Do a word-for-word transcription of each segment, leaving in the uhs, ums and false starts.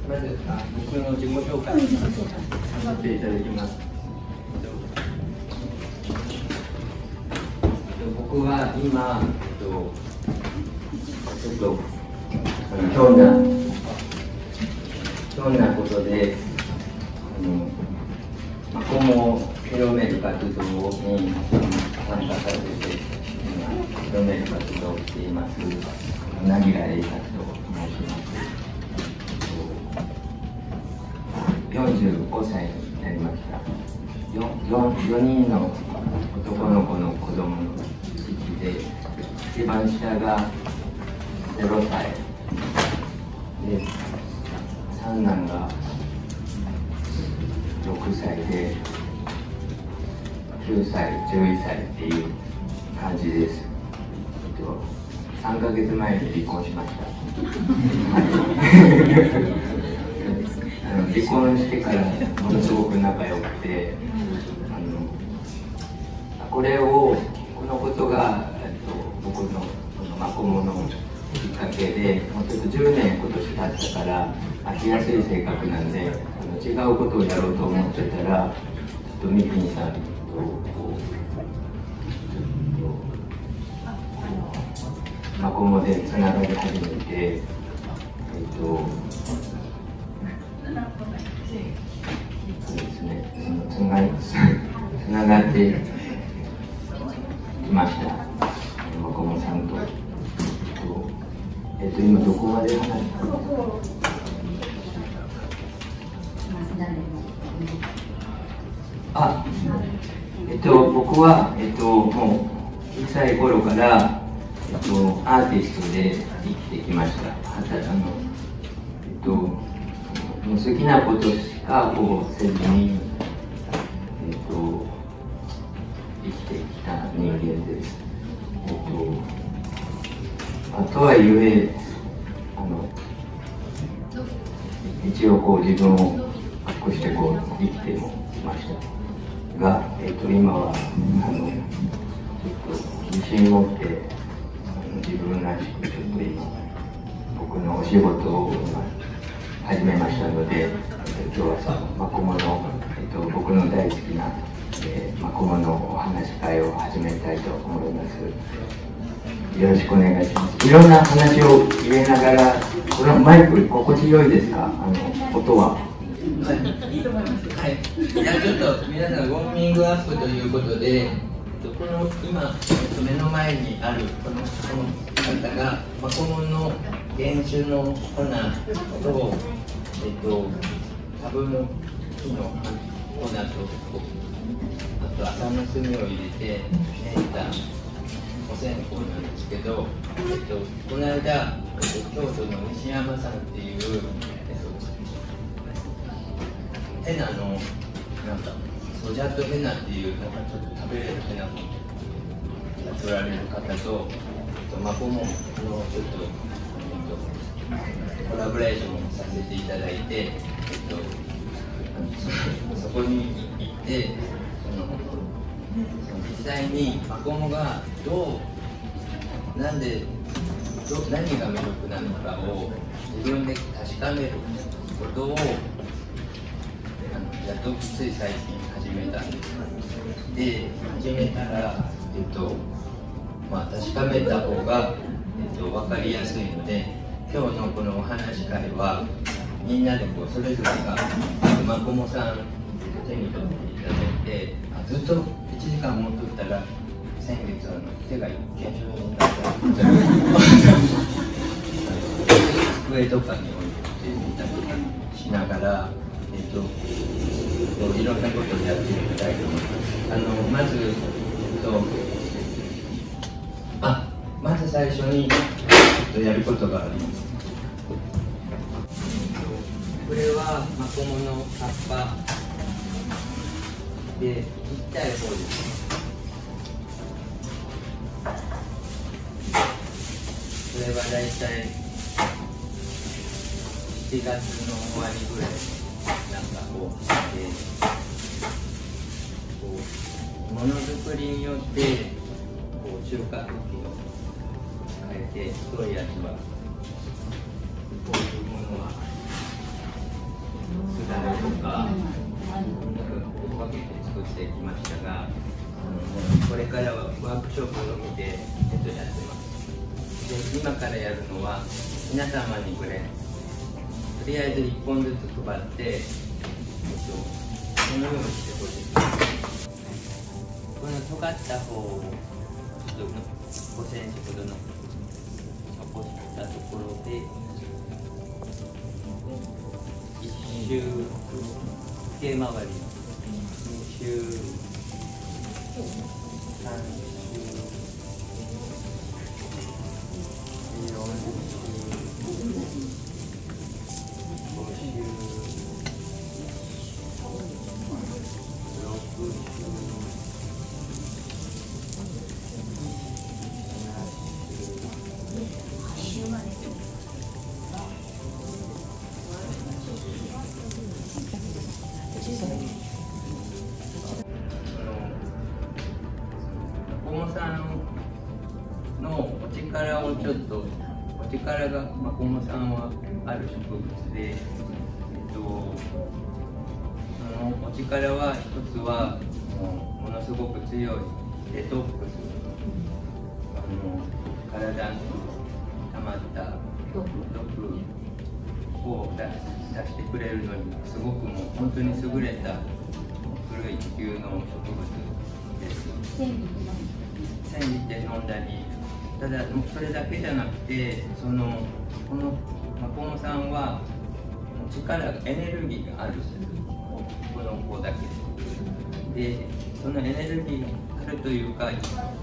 まずあ僕の自己紹介させていただきます。僕は今、ちょっとひょんなひょんなことでマコモを広める活動に参加させて広める活動をしていますなぎらえいかと申します。よんじゅうごさいになりました。よにんの男の子の子供ので一番下がゼロさいで三男がろくさいできゅうさいじゅういっさいっていう感じです。さんかげつまえに離婚しました。あの離婚してからものすごく仲良くて、あのこれをこのことが、えっと、僕のこのマコモのきっかけで、もうちょっとじゅうねん今年経ったから飽きやすい性格なんで、あの違うことをやろうと思ってたら、ちょっとミキニさんとこうマコモでつながり始めて、えっとそうですね、つながりつながってきました。マコモさんと。えっと今どこまで話したの？あ、えっと僕はえっともう小さい頃からえっとアーティストで生きてきました。あのえっともう好きなことしかほぼせずにえっと生きてきた人間です。えっとまあ、とはいえあの一応こう自分を隠してこう生きてもきましたが、えっと、今はあのちょっと自信を持ってあの自分らしくちょっと今僕のお仕事を始めましたので、えっと、今日はそのマコモの、えっと、僕の大好きな、えー、マコモのお話し会を始めたいと思います。よろしくお願いします。いろんな話を言えながら、このマイク心地よいですか？あの音は。はい、いいと思います。はい。じゃあちょっと皆さんウォーミングアップということで、この今目の前にあるこのこの方がマコモの原種の粉とえっと株の木の粉とあと麻の炭を入れて練ったお線香なんですけど、えっと、この間、えっと、京都の西山さんっていう、えっと、ヘナのなんかソジャとヘナっていうなんかちょっと食べれるヘナをやっておられる方と、えっと、マコモのちょっと、えっと、コラボレーションをさせていただいて、えっと、そ, そこに行ってその実際にマコモがどうなんでど何が魅力なのかを自分で確かめることをやっとつい最近始めたんです。で始めたら、えっとまあ、確かめた方が、えっと、分かりやすいので、今日のこのお話し会はみんなでこうそれぞれがマコモさん手に取っていただいて、あずっといちじかん持っとったら先月あの手が腱鞘炎になった机とかに置いてみたりとかしながら、えっと、いろんなことをやってみたいと思います。あのまず、えっと、あまず最初に、えっと、やることがあります。これはマコモの葉っぱでちっちゃい方です。これはだいたいしちがつの終わりぐらいなんかこうでこうものづくりによってこう収穫期を変えて、太いやつはこういうものはすだれとか分けて作ってきましたが、これからはワークショップのみで、えっと、やってます。で、今からやるのは皆様にこれとりあえずいっぽんずつ配って、えっと、このようにしてほしい。この尖った方をちょっとごセンチほどの残したところでいっ周時計回りにに周さん周よん周ご周ろく周のお力をちょっとお力がマコモさんはある植物で、えっと、そのお力は一つはもうものすごく強いデトックス、あの体に溜まった毒を出し出してくれるのにすごくもう本当に優れた古い地球の植物です。煎じて飲んだり、ただそれだけじゃなくて、そのこのマコモさんは力エネルギーがあるんですよ、この子だけで。でそのエネルギーがあるというか、エ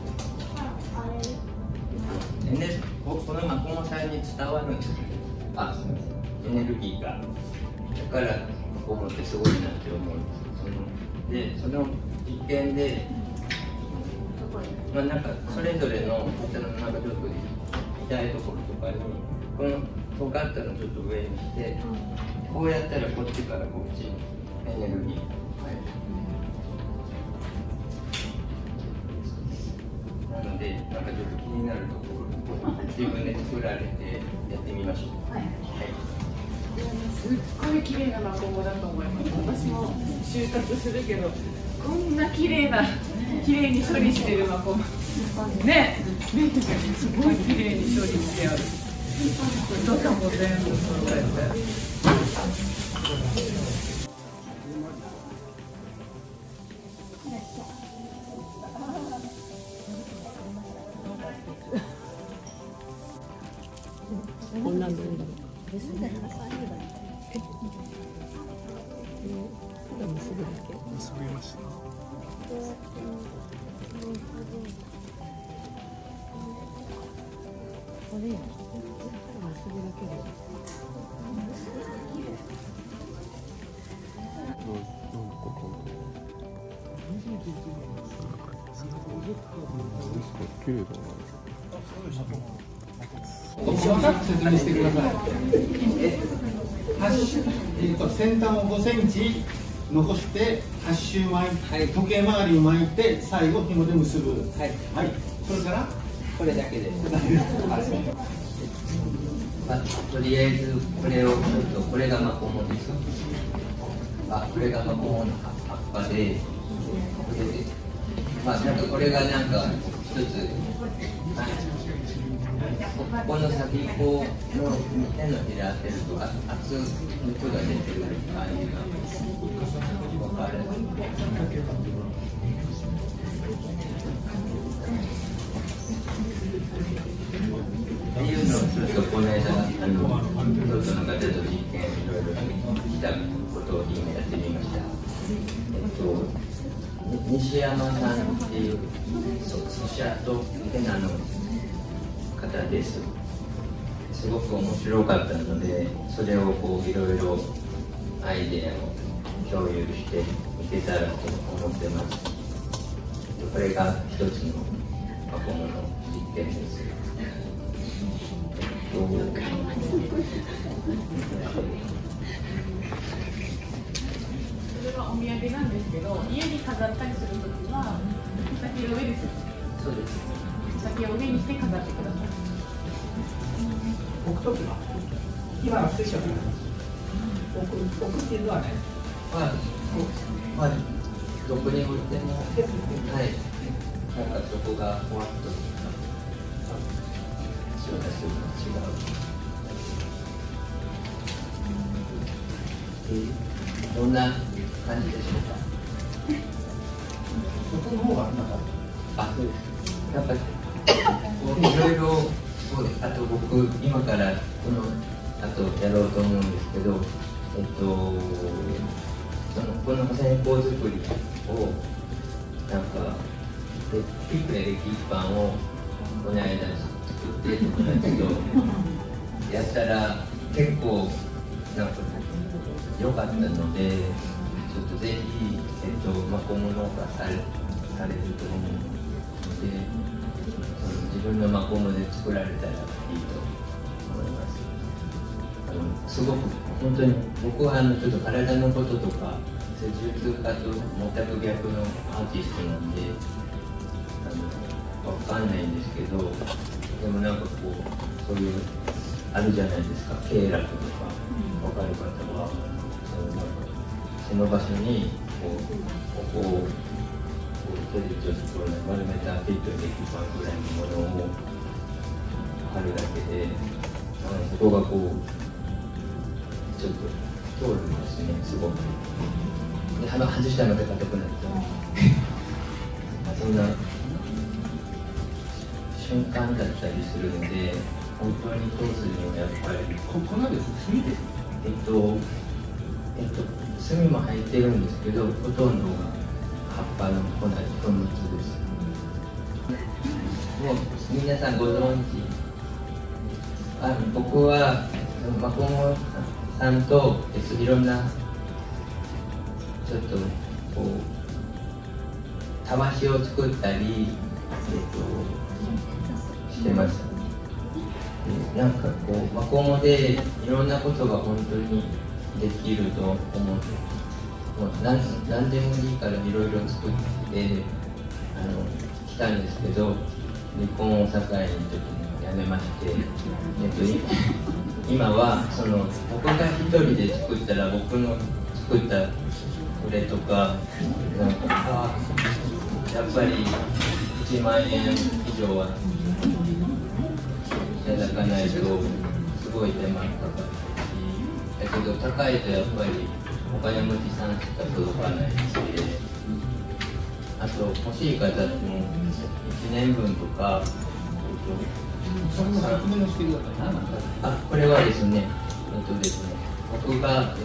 ネこのマコモさんに伝わるんですよ。あ、すみません、エネルギーが。だからマコモってすごいなって思うんです。そのでその実験で、まあ、なんかそれぞれのなんかちょっと痛いところとかにこの尖ったのちょっと上にして、こうやったらこっちからこっちにエネルギーが入る。なのでなんかちょっと気になるところ自分で作られてやってみましょう。はい、はい、 すっごい綺麗なマコモだと思います。私も収穫するけど、こんな綺麗な綺麗に処理してるマコモね、すごい綺麗に処理してある。どかも全部揃えて。 こんなんでいいんだろう。結びだけ。結びました。これや。結びだけで。どうどうここ。綺麗だな。 説明してください。えー、と先端をごセンチ残してはち周巻いて、はい、時計回りに巻いて最後紐で結ぶ。はい。はい。それからこれだけです。まあ、とりあえずこれをちょっとこれがマコモです。あ、これがマコモの葉っぱで、でまあなんかこれがなんか一つ。ここの先っぽの手のひら当てると熱熱が出てる感じが分かる。っていうのをちょっとこの間あの京都の方と実験いろいろしたことを今やってみました。えっと西山さんっていうソシャとヘナの方です。すごく面白かったので、それをこういろいろアイデアを共有していけたらと思ってます。これが一つのマコモの実験です。えっと、 それはお土産なんですけど、家に飾ったりするときは先を上です。 そうです。 先を上にして飾ってください。 置くときは今の水晶置く置くっていうのはない。 まあ、まあ、どこに置いても、はい、なんかそこがふわっと、そうだそうだ、違う。どんな感じでしょうか。 そこの方がなんか、 あ、そうです。やっぱり、いろいろ、そうです。あと僕、今からこの後やろうと思うんですけど、えっと、そのこの線香作りを、なんか、でピクレ歴一版をこの間作って友達とやったら結構なんか良かったので、ちょっとぜひ、えっと、マコモ農家されされると思うので、その自分のマコモで作られたらいいと思います。あのすごく本当に僕はあのちょっと体のこととか施術家と全く逆のアーティストなんであの分かんないんですけど、でもなんかこうそういうあるじゃないですか、経絡とか分かる方はなんかその場所にこうここをこう手でちょっとこう丸めたピットできるぐらいのものを貼るだけで、あのそこがこうちょっと通るんですね、すごく。で、鼻外したので硬くなって、そんな瞬間だったりするので、本当に通すにはやっぱり。 ここなんです、炭です。 えっと、えっと、炭も入ってるんですけど、ほとんどが葉っぱの粉、粉物です。もう皆さんご存知、あの僕はマコモさんといろんなちょっとこうたわしを作ったり、えっと、してました。でなんかこうマコモでいろんなことが本当にできると思って、もう何何でもいいからいろいろ作ってあの来たんですけど、離婚を境にちょっとやめまして、えっと、今はその僕が一人で作ったら僕の作ったこれとかなんかやっぱりいちまんえん以上はいただかないとすごい手間かかるし、だけど高いとやっぱりお金持ちさんしか届かないし、あと欲しい方ってもいちねんぶんとか。 それも説明をしてください。 あ、これはですね、えっとですね、僕が、えっと、ち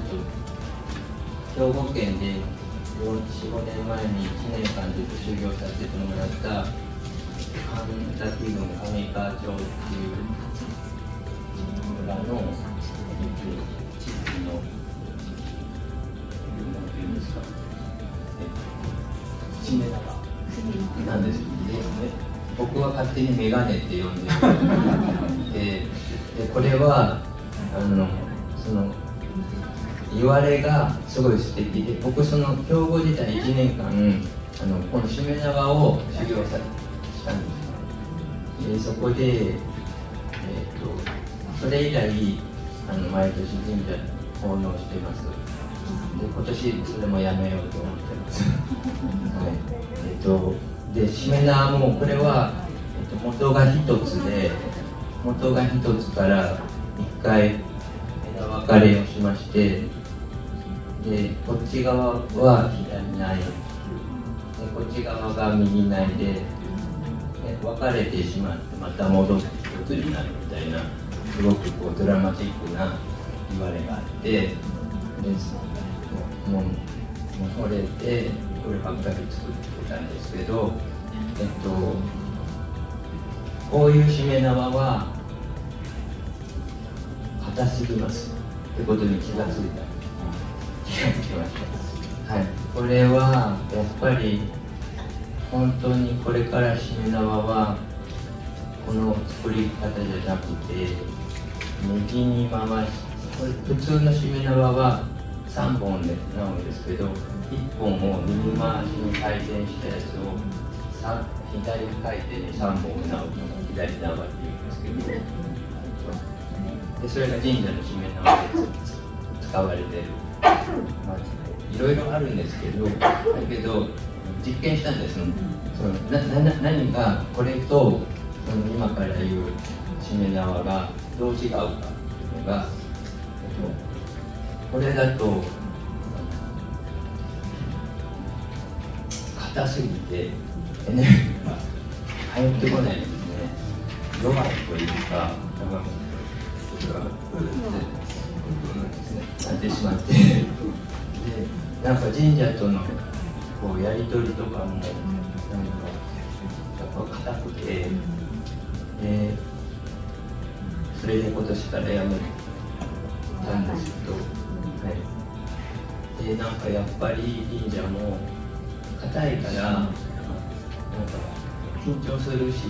ょっと兵庫県でよん、ごねんまえにいちねんかんずっと修行させてもらった神崎郡上川町っていう村の地域の何ていうんですか、しめ縄なんですね。僕は勝手にメガネって呼んでるで, でこれはあのその言われがすごい素敵で、僕その兵庫時代いちねんかんあのこのしめ縄を修行さしたんですでそこで、えー、とそれ以来あの毎年神社に奉納してます。で今年それもやめようと思ってます、はいえーとで、しめ縄もこれは、えっと、元が一つで、元が一つから一回枝分かれをしまして、で、こっち側は左内、でこっち側が右内で、で分かれてしまってまた戻って一つになるみたいな、すごくこうドラマチックな言われがあって、でもう、もう惚れて、こればっかり作ってたんですけど、えっと、こういうしめ縄は硬すぎますってことに気がついた気がつきました。はい、これはやっぱり本当にこれからしめ縄はこの作り方じゃなくて右に回し、これ普通のしめ縄はさんぼんでなるんですけど、いっぽんを右回しに回転したやつを左回転にさんぼんを縄るのが左縄っていうんですけど、でそれが神社のしめ縄です。 使われてる、まあ、いろいろあるんですけど、だけど実験したんです。そのなな何がこれとその今から言うしめ縄がどう違うかっていうのが、これだと硬すぎてエネルギーが入ってこないんですね。弱いというか、なってしまって、でなんか神社とのこうやり取りとかもなんかやっぱ硬くて、でそれで今年からやめたんですけど、はい、でなんかやっぱり神社も硬いからなんか緊張するし、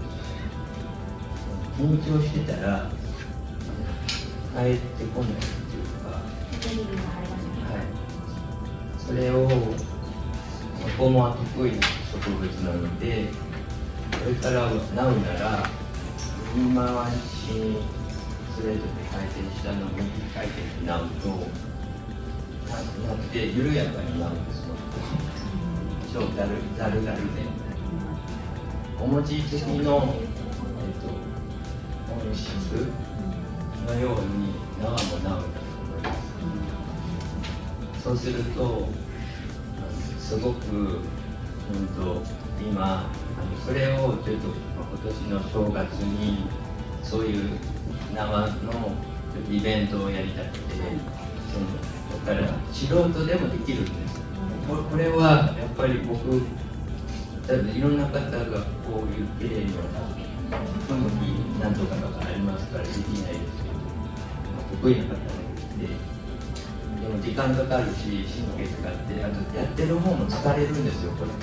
緊張してたら帰ってこないっていうか、はい、それをそこも得意な植物なので、これから縫うなら右回しにスレッドで回転したのを右回転で縫うとなって緩やかになるんですよ。超だるだるだるでお餅つきの、えっと、音質のように縄も縫うんだと思います。そうするとすごく、うんと、今それをちょっと今年の正月にそういう縄のイベントをやりたくて、そのだから素人でもできるんです。これはやっぱり僕多分いろんな方がこういう綺麗には不向きなんとかとかありますからできないですけど、得意な方がいて、でも時間かかるし神経使って、あとやってる方も疲れるんですよ。これ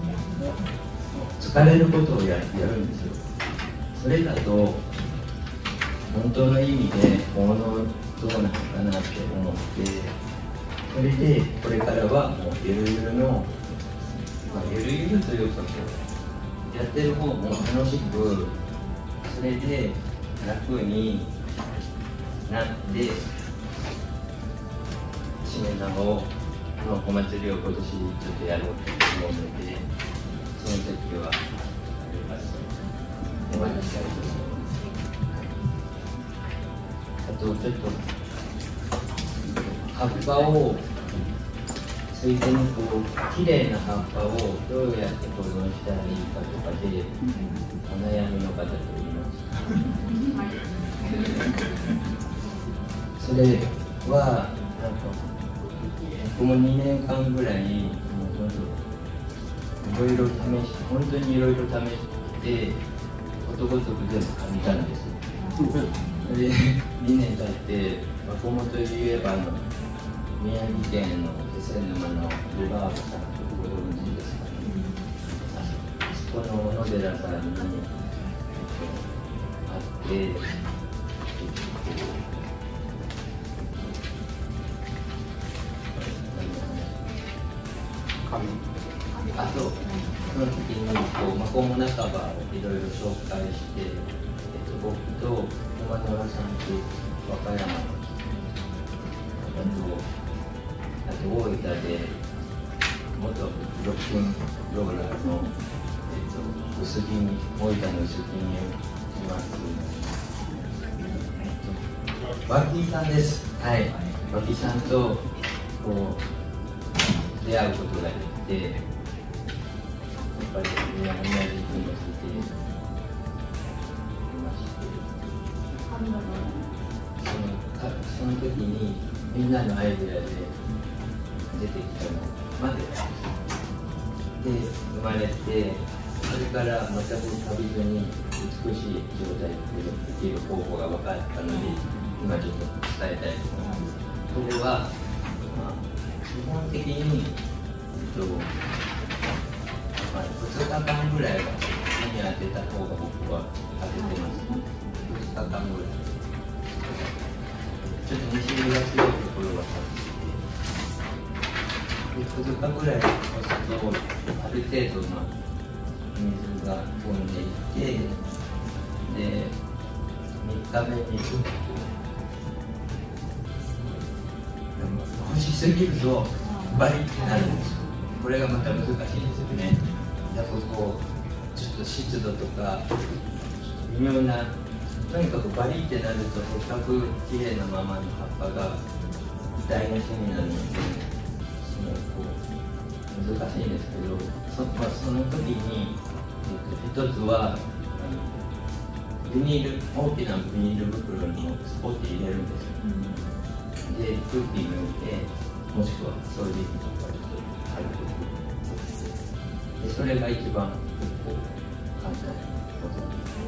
疲れることをや, やるんですよ。それだと本当の意味でものどうなのかなって思って、それでこれからはもうゆるゆるの、まあ、ゆるゆるというかやってる方も楽しく、それで楽になってしめ縄をのお祭りを今年ちょっとやろうと思うので、その時はお話ししたいと思います。あとちょっと葉っぱをついでにこう綺麗な葉っぱをどうやって保存したらいいかとかでお悩みの方といます。それはなんか僕もにねんかんぐらいもういろいろ試して本当にいろいろ試してことごとく全部噛みたんです。それでにねん経ってマコモといえばあの宮城県の気仙沼の湯河原さんとご存知ですかね。あそこの小野寺さんに会って、あとその時にこうマコモ仲間をいろいろ紹介して、えっと、僕と山野さんと和歌山のあとあと大分で元ロックンローラーの、えっと、薄木に大分の薄木にいます、えっと、脇さんです。はい、脇さんとこう出会うことができて、やっぱりみんな同じ国をしていまして、そのかその時にみんなのアイデアで出てきたのまでで生まれて、それから全く旅路に美しい状態でできる方法が分かったので、今ちょっと伝えたいと思います。それは、まあ、基本的に、えっとまあ、ふつかかんぐらいは火に当てた方が僕は当ててます。ふつかかんぐらいちょっと西日が強いところはふつかぐらい押すとある程度の水が飛んでいって、でみっかめにちょっと干しすぎるとバリってなるんですよ。これがまた難しいんですよね。やっぱこうちょっと湿度とか微妙な、とにかくバリってなるとせっかく綺麗なままの葉っぱが台無しになるので、そのこう難しいんですけど、そ, まあ、その時に、えっと、一つはビニール、大きなビニール袋にスポッて入れるんですよ。うん、で空気抜いて、もしくは掃除機とかで軽くで、それが一番結構簡単なこと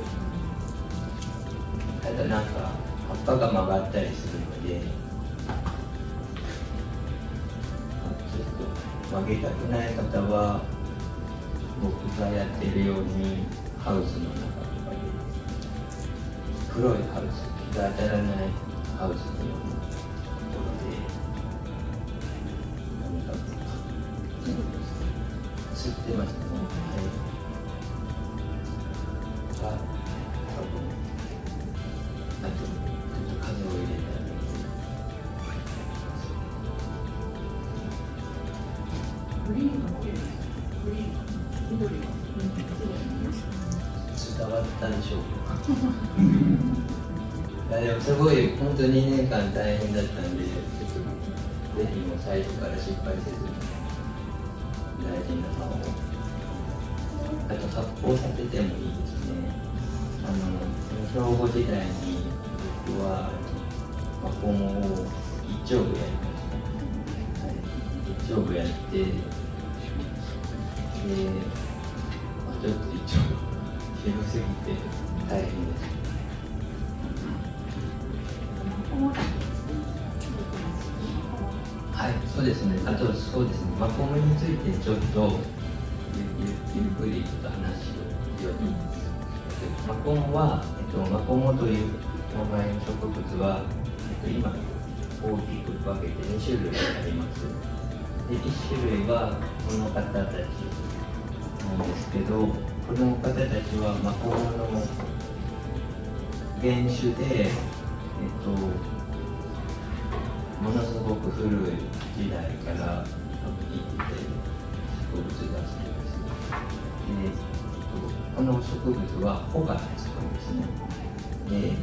。ただなんか葉っぱが曲がったりするので、ちょっと曲げたくない方は僕がやってるようにハウスの中とかで黒いハウス、日が当たらないハウスのようなところで何か吸ってますね。はい。あ、多分あとちょっと風を入れたり。 グリーンが綺麗です。グリーンが緑が伝わったでしょうか。いやでもすごい本当ににねんかん大変だったんで、ちょっとぜひもう最初から失敗せずに大事な葉を、あと発酵させてもいいですね。あの兵庫時代に僕はマコモを一丁部やりました。はい、一丁部やってで、まあ、ちょっと一丁広すぎて大変です。はい、そうですね。あとそうですね。マコモについてちょっとゆ, ゆ, ゆっくりちょっと話をしようと思います。マコモは、えっと、マコモという名前の植物は、えっと、今大きく分けてに種類あります。で、いち種類はこの方たちなんですけど、この方たちはマコモの原種で、えっと、ものすごく古い時代から生きている植物だそうです。で、この植物は穂がつくんですね。で、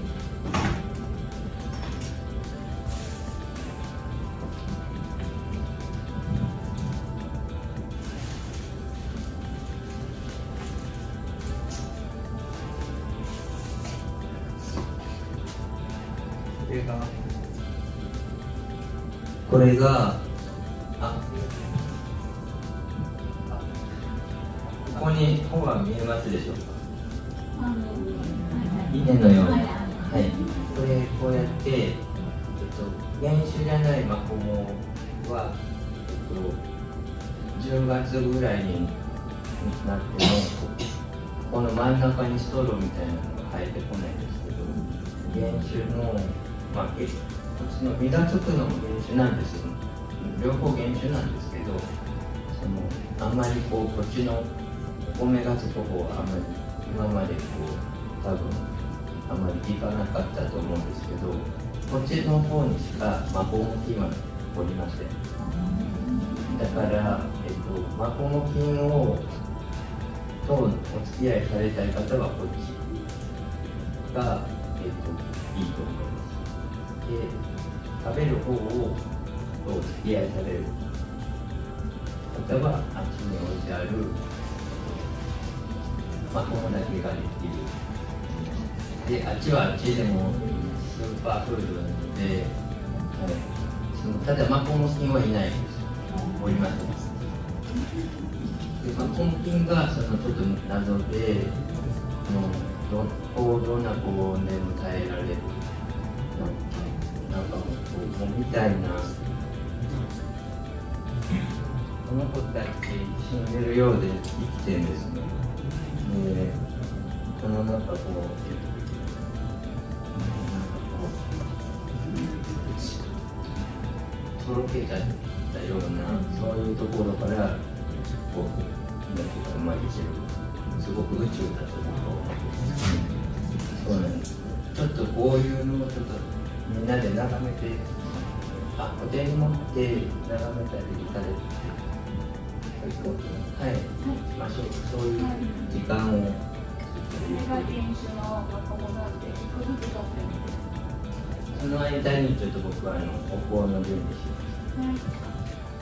これがこれがあここに穂が見えますでしょうか。稲のような、はい、これこうやって、えっと、原種じゃないマコモは、えっと、じゅうがつぐらいになってもこの真ん中にストローみたいなのが生えてこないんですけど、原種の、まあ、こっちの実がつくのも原種なんですよ。両方原種なんですけど、そのあんまりこうこっちのお米がつく方はあんまり今までこう多分あんまりいかなかったと思うんですけど、こっちの方にしかマコモ菌はおりません。だから、えっと、マコモ菌をとお付き合いされたい方はこっちが、えっと、いいと思います。で、食べる方をとお付き合いされる方はあっちに置いてあるマコモだけができる。で、あっちはあっちでもスーパーフードなので、はい、そのただマコモ菌はいないんです。おりません。で、マコモ菌がそのちょっと謎で、もうど高度な高温でも耐えられる。なんかもうみたいな、この子たち死んでるようで生きてるんですね。で、このなんかこう、なんかこう、とろけちゃったような、そういうところから、こう、命が生まれてる。すごく宇宙だと思う。そうなんです。ちょっとこういうのをちょっとみんなで眺めてあ、お手に持って眺めたり行かれる。はい、まあ、そう、そういう時間を。 これが原種のマコモなんで、一個ずつ取ってみて。 その間にちょっと僕はあのお香の準備します。はい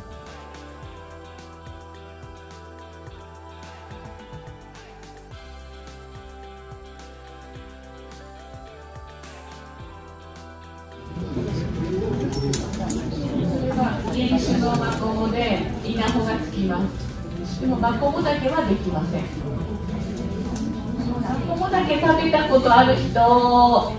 原種のマコモで稲穂がつきます。でもマコモだけはできません。マコモだけ食べたことある人。は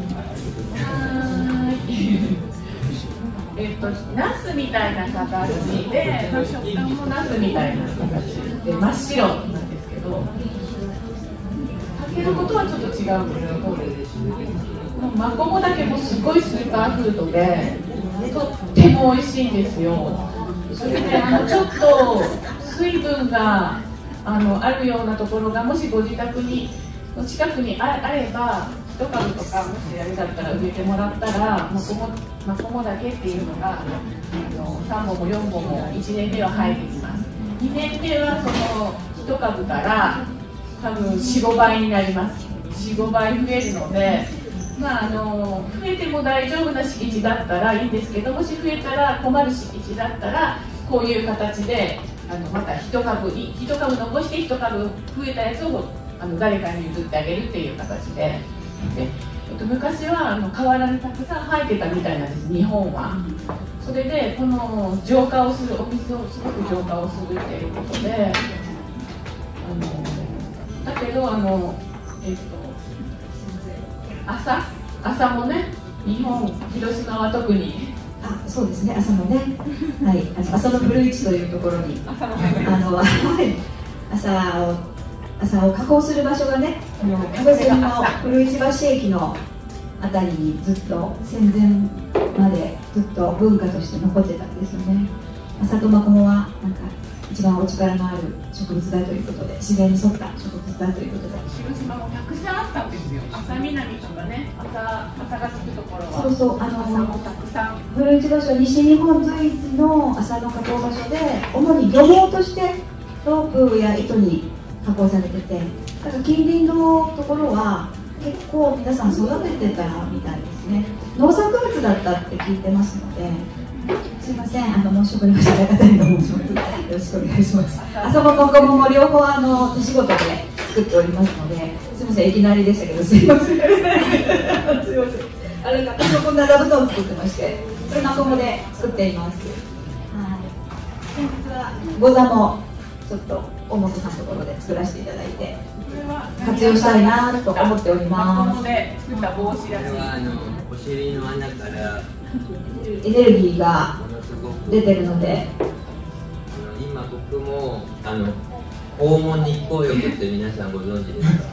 ーい。えっとナスみたいな形で、まあ、食感もナスみたいな形で真っ白なんですけど、かけることはちょっと違うんですけど、マコモだけもすごいスーパーフードで。とっても美味しいんですよ。それであのちょっと水分があのあるようなところがもしご自宅にの近くに あ, あれば一株とかもしあれだったら植えてもらったらマコモマコモだけっていうのがあのさんぼんもよんぼんもいちねんめは生えてきます。にねんめはその一株から多分 よん、ごばいになります。よん、ごばい増えるので。まあ、あの増えても大丈夫な敷地だったらいいんですけど、もし増えたら困る敷地だったらこういう形であのまた一株一株残して一株増えたやつをあの誰かに譲ってあげるっていう形で、で、えっと、昔はあの河原にたくさん生えてたみたいなんです、日本は。それでこの浄化をする、お水をすごく浄化をするっていうことで、あのだけどあのえっと朝、朝もね、日本、広島は特に。 あ、そうですね、朝もね、はい、あの朝の古市というところに、朝の、はい、朝を、朝を加工する場所がね、あの川沿いの古市橋駅のあたりにずっと戦前までずっと文化として残ってたんですよね。朝とマコモはなんか一番お力のある植物だということで、自然に沿った植物だということで、 広島もたくさんあったんですよ。朝南とかね、朝朝がつくところは。 そうそう、あの朝もたくさん。 古市橋は西日本随一の朝の加工場所で、主に漁網としてロープや糸に加工されてて、だから近隣のところは結構皆さん育ててたみたいですね。農作物だったって聞いてますので。すいません、あの申し遅れました中谷と申します。よろしくお願いします。朝もマコモも両方あの手仕事で作っておりますので、すいません、いきなりでしたけど、すいません。すいません。あれがパソコン並ぶのを作ってまして、これマコモで作っています。はい。先日はゴザもちょっと大本さんのところで作らせていただいて、活用したいなと思っております。 マコモで作った帽子らしい。 これはあのお尻の穴からエネルギーが出てるので、 今僕もあの訪問日光浴って皆さんご存知ですか？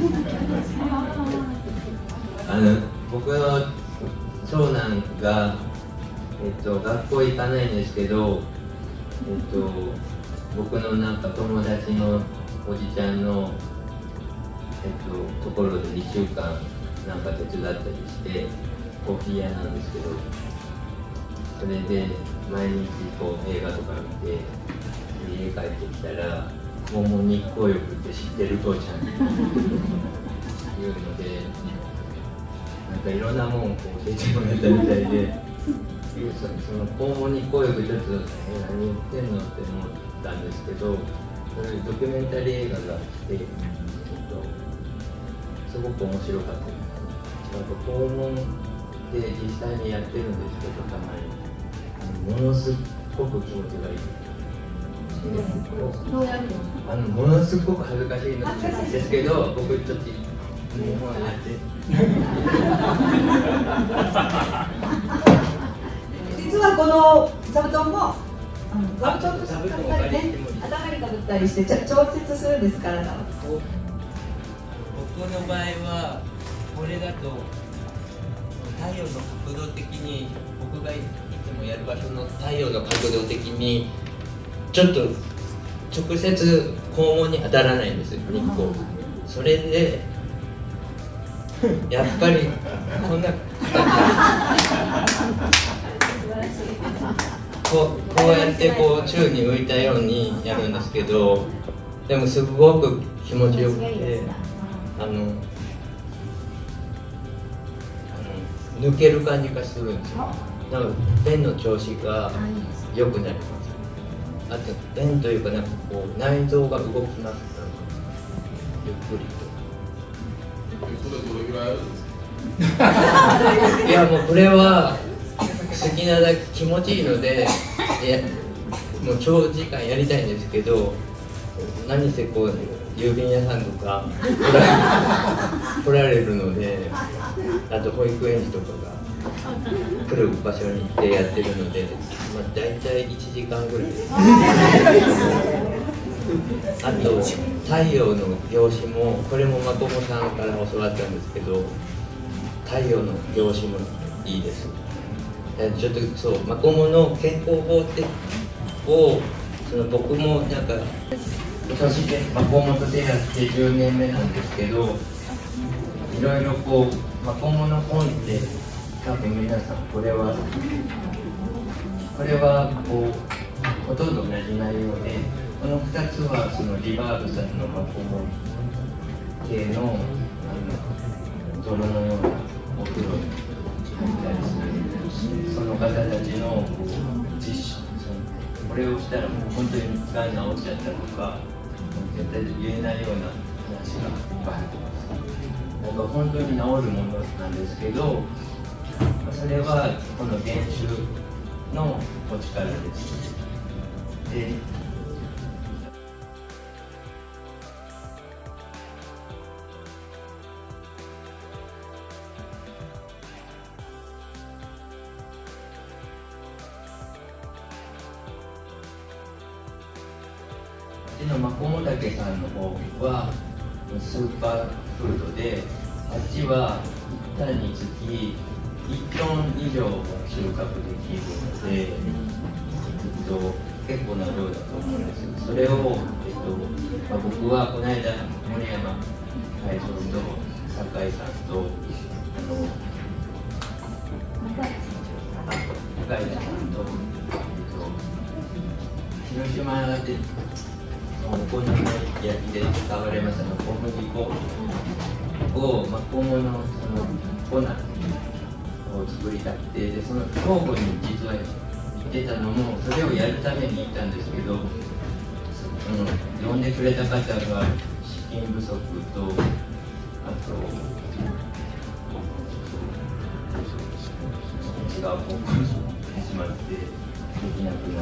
あの僕の長男が、えっと、学校行かないんですけど、えっと、僕のなんか友達のおじちゃんの、えっと、ところでいっしゅうかんなんか手伝ったりしてコーヒー屋なんですけど、それで毎日こう映画とか見て家帰ってきたら「訪問日光浴って知ってる父ちゃん」って言うので、なんかいろんなもんをこう教えてもらったみたいで、そ, その訪問日光浴ちょっと「え何言ってんの?」って思ったんですけど、そういうドキュメンタリー映画が来て、ちょっとすごく面白かったです。なんか訪問で実際にやってるんですけど、たまにものすごく気持ちがいい。あのものすごく恥ずかしいんですけど、僕ちょっと日本やって実はこの座布団もあの座布団とかぶったりね、頭にかぶったりして調節するんですから。 僕の場合はこれだと太陽の角度的に、僕がいつもやる場所の太陽の角度的にちょっと直接肛門に当たらないんですよ、日光。それでやっぱりこんなこう、こうやってこう宙に浮いたようにやるんですけど、でもすごく気持ちよくて、あの、あの抜ける感じがするんですよ。なので弁の調子が良くなります。あと弁というかなんかこう内臓が動きます。ゆっくりと。 これどれぐらいあるんですか？ いやもうこれは好きなだけ気持ちいいので、いやもう長時間やりたいんですけど、何せこう郵便屋さんとか来ら来られるので、あと保育園児とかが来る場所に行ってやってるので、まあ、大体いちじかんぐらいです。あと太陽の凝視も、これもマコモさんから教わったんですけど、太陽の凝視もいいです。ちょっとそうマコモの健康法ってをその僕もなんか今年でマコモと出会ってじゅうねんめなんですけど、いろいろこうマコモの本って多分皆さんこれはこれはこうほとんど同じ内容で、このふたつはそのリバーブさんのマコモ系のあの泥のようなお風呂に入ったりするその方たちのこう実習、これをしたらもう本当にがん治っちゃったとか絶対言えないような話がいっぱい入ってます。なんか本当に治るものなんですけど、それはこの原種のお力です。でのマコモタケさんの方はスーパーフードで、あっちはいったんにつきいちトン以上収穫できるので、えっと、結構な量だと思うんですよ。それを、えっとまあ、僕はこの間森山会長と酒井さんとあのあと向井田さんと、えっと、広島でお好み焼きで使われますの小麦粉をマコモのその粉を作りたくて、でその兵庫に実は行ってたのもそれをやるために行ったんですけど、その呼んでくれた方が資金不足と、あと違う方向にしまってできなくなって。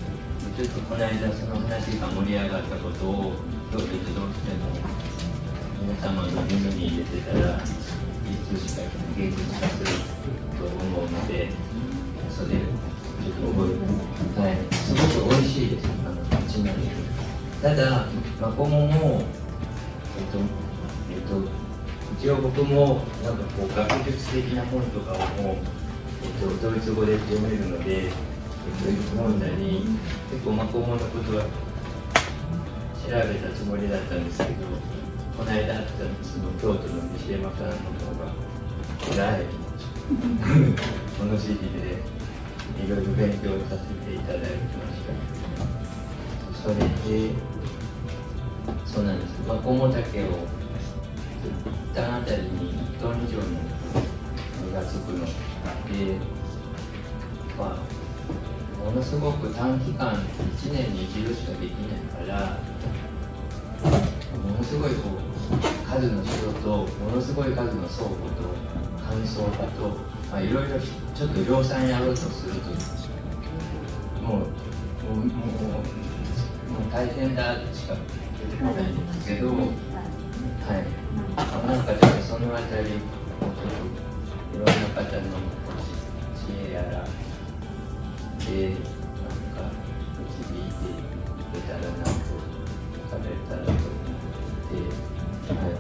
ちょっとこの間その話が盛り上がったことを今日別どうしても皆様の耳に入れてたらいつしか芸術化すると思うので、それちょっと覚えて、はい、すごく美味しいです。あのちなみにただマコモもえっとえっと一応僕もなんかこう学術的な本とかをもう、えっと、ドイツ語で読めるので読んだり、結構マコモのことは調べたつもりだったんですけど、この間あったその京都の西山さんの方が偉い物知りでいろいろ勉強させていただきました。それでそうなんです。マコモタケを一旦あたりにいちトン以上の実がつくので、まあものすごく短期間いちねんに一度しかできないから、ものすごいこう数の人とものすごい数の倉庫と乾燥場と、まあ、いろいろちょっと量産やろうとするともうもうもうもう大変だしか出てこないんですけど、はい、なんかちょっとそのあたりもうちょっといろんな方の知恵やらでなんか導いていけたらなと食べたらと思って、はい、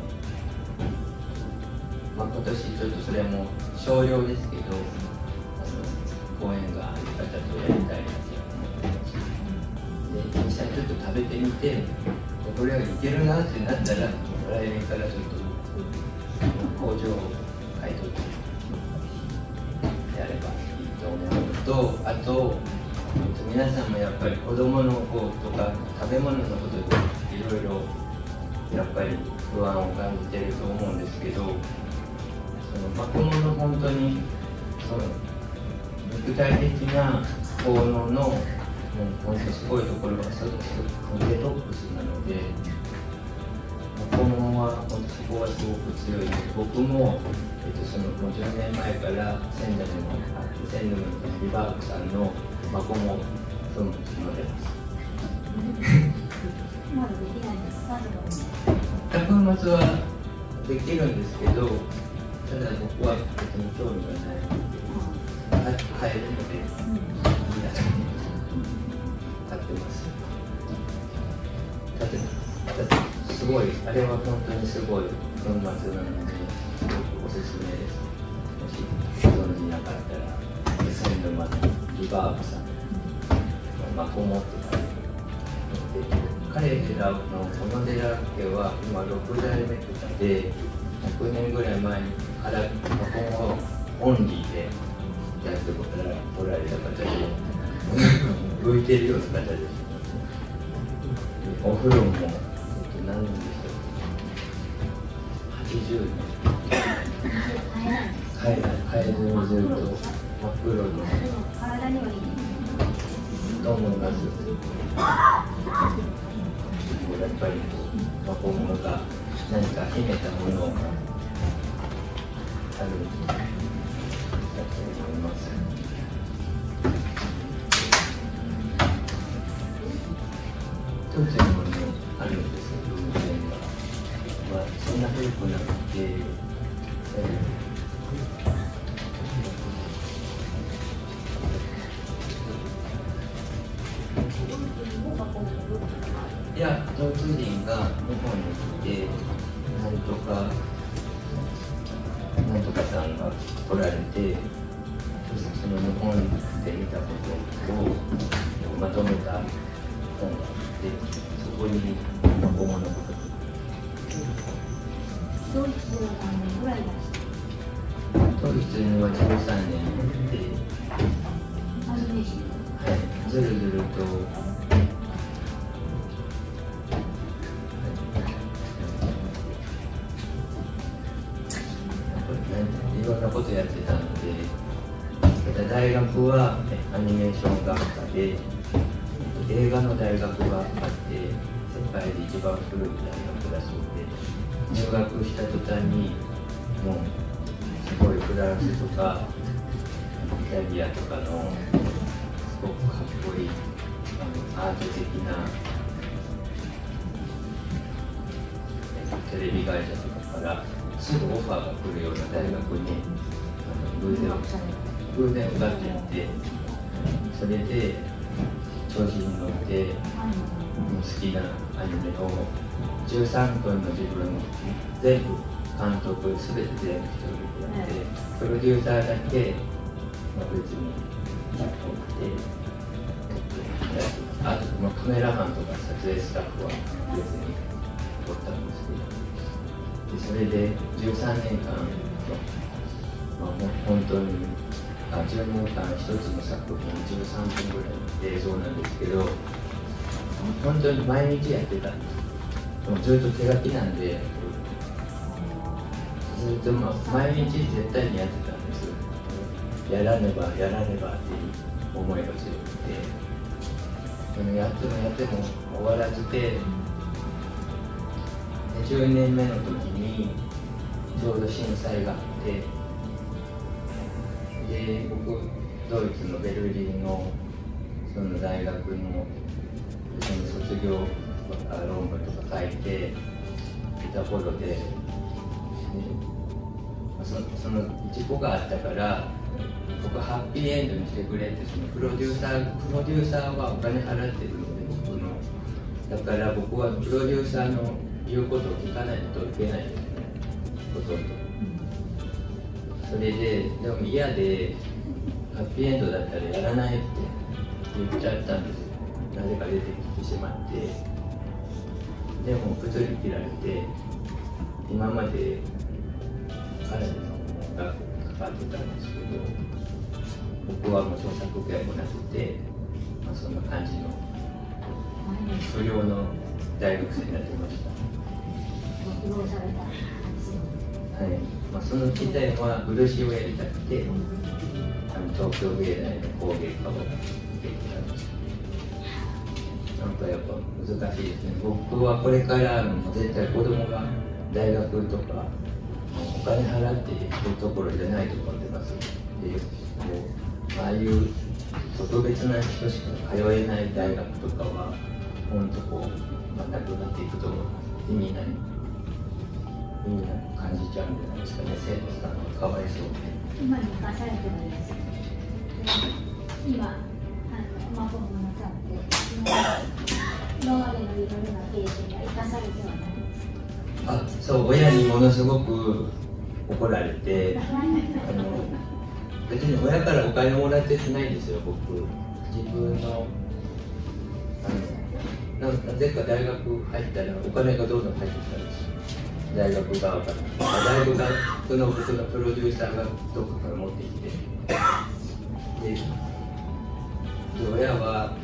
まあ、今年ちょっとそれも少量ですけど、あのご縁がある方とやりたいなと思ってますで、実際ちょっと食べてみて、これがいけるなってなったら来年からちょっと工場を買い取ってやればいいと思うのと、あと皆さんもやっぱり子供のことか食べ物のことでいろいろやっぱり不安を感じてると思うんですけど、そのマコモの本当にその具体的な効能のもう本当すごいところがそのデトックスなので、マコモは本当そこはすごく強いです。僕も、えっと、そのもうじゅうねんまえから仙台の仙台のリバークさんのマコモ粉末飲んでます。 まだできないですか？ 粉末はできるんですけど、ただ僕は別に興味がないので、買えるので、皆さんに買ってます。だって、だってすごい、あれは本当にすごい粉末なので、すごくおすすめです。もしご存じなかったら、仙沼のリバーブさん、マコモって書いてある。彼らの小野寺家は今ろくだいめとかで、ひゃくねんぐらい前からマコモオンリーでやってこられた方で、浮いてるような方です。お風呂も、えっと、何年でしたっけ、はちじゅうねん。変えない、変えずにずっと真っ黒で。 体にはいいと思います。やっぱりマコモが何か秘めたものがあるんだと思います。一つのものあるんですけど、運転が、まあ、そんな古くなくて、えーいや、ドイツ人が日本に来て、なんとか、なんとかさんが来られて、その日本で見たことをまとめた本があって、そこにマコモのこと。 ドイツは何年ぐらいだしドイツにはじゅうさんねんで、はい、ずるずると。いろんなことやってたので、大学はアニメーション学科で、映画の大学があって、世界で一番古い大学だそうで、入学した途端に、もうすごいフランスとか、イタリアとかのすごくかっこいいあのアート的なテレビ会社とかからすぐオファーが来るような大学にあの偶然偶然受かっていって、それで調子に乗って好きなアニメをじゅうさんぷんの自分全部監督全て全部一人でやって、プロデューサーだけ、まあ、別に撮って、あと、まあ、カメラマンとか撮影スタッフは別に撮ったんですけど、でそれでじゅうさんねんかん、まあ、本当にあじゅうねんかん一つの作品じゅうさんぷんぐらいの映像なんですけど、本当に毎日やってたんです。でもずっと手書きなんで、ずっと、まあ、毎日絶対にやってたんです。やらねばやらねばっていう思いが強くて、でもやってもやっても終わらずで、じゅうねんめの時にちょうど震災があって、で僕ドイツのベルリンのその大学のその卒業論文とか書いていた頃で、でそその事故があったから僕ハッピーエンドにしてくれって、そのプロデューサープロデューサーはお金払ってるので、僕のだから僕はプロデューサーの言うことを聞かないといけないんですね、ほとんど。それででも嫌でハッピーエンドだったらやらないって言っちゃったんですよ。なぜか出てきてしまって、でも物理切られて、今まで彼のがかかってたんですけど、 僕はもう創作系もなくて、まあ、そんな感じの不良の大学生になってました。はい、まあ、その時代は漆をやりたくて、あの東京芸大の工芸科を受けてたんです。なんかやっぱ難しいですね。僕はこれからも絶対子供が大学とかお金払って行くところじゃないと思ってます。で、もうああいう特別な人しか通えない大学とかは本当こう、まあ、なくなっていくと意味ない意味なく感じちゃうんじゃないですかね。生徒さんはかわいそうで。 今に生かされてるんです。今、あの孫もなさって、今までのいろいろな経験が生かされてはないです。 あ、そう、親にものすごく怒られて、あの別に親からお金もらってないんですよ、僕。自分のあのなぜか大学入ったらお金がどんどん入ってきたんですよ。大学側から。大学の僕のプロデューサーがどこかから持ってきて。で、で親はあの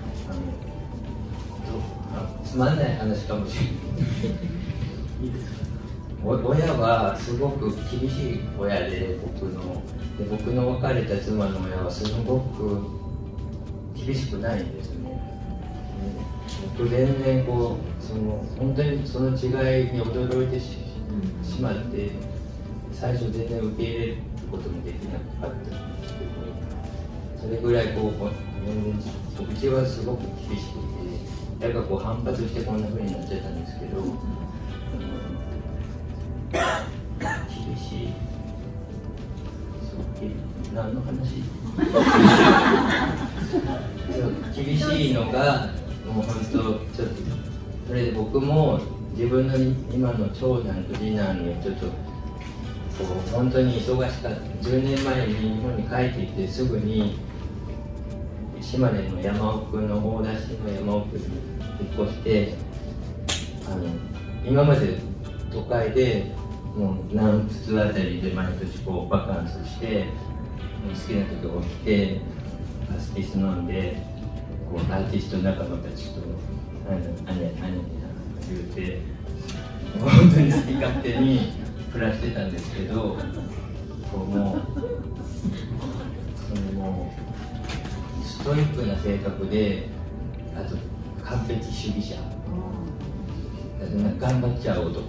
あつまんない話かもしれない。いいですか。親はすごく厳しい親で、僕ので僕の別れた妻の親はすごく厳しくないんですね。僕全然こうその本当にその違いに驚いて し, しまって最初全然受け入れることもできなかったんですけど、それぐらいこう全然うちはすごく厳しくて、だからこう反発してこんな風になっちゃったんですけど、厳しいそう何の話厳しいのがもう本当ちょっとそれで僕も自分の今の長男と次男にちょっとこう本当に忙しかった。じゅうねんまえに日本に帰ってきてすぐに島根の山奥の大田市の山奥に引っ越して、あの今まで都会でもう南仏あたりで毎年こうバカンスして、もう好きな時起きてパスティス飲んでこうアーティスト仲間たちと「あねあねあね」言うて本当に好き勝手に暮らしてたんですけど、こうもうそのもうストイックな性格で、あと完璧主義者、頑張っちゃう男、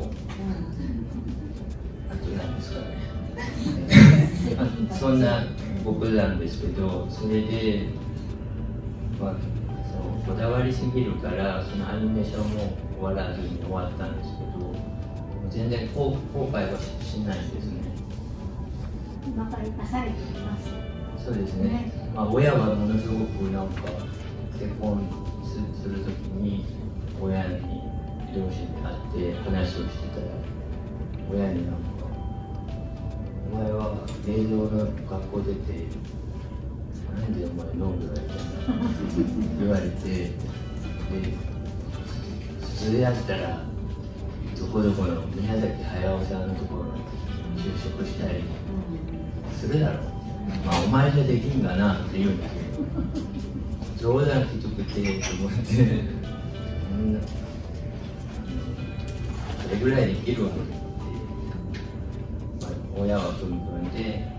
あと何ですかねまあ、そんな僕なんですけど、それで、まあ、そうこだわりすぎるからそのアニメーションも終わらずに終わったんですけど、全然後悔は し, しないんですね。 今から生かされています。 そうですね、ね、まあ、親はものすごくなんか結婚 す, するときに親に両親に会って話をしてたら、親になんか「お前は映像の学校出てなんでお前飲んでないんだ」言われて、で普通やったらどこどこの宮崎駿さんのところに就職したりするだろう、まあお前じゃできんかなって言うんだけど、冗談きつくてと思って、そんなそれぐらいできるわけって、まあ、親はプンプンで、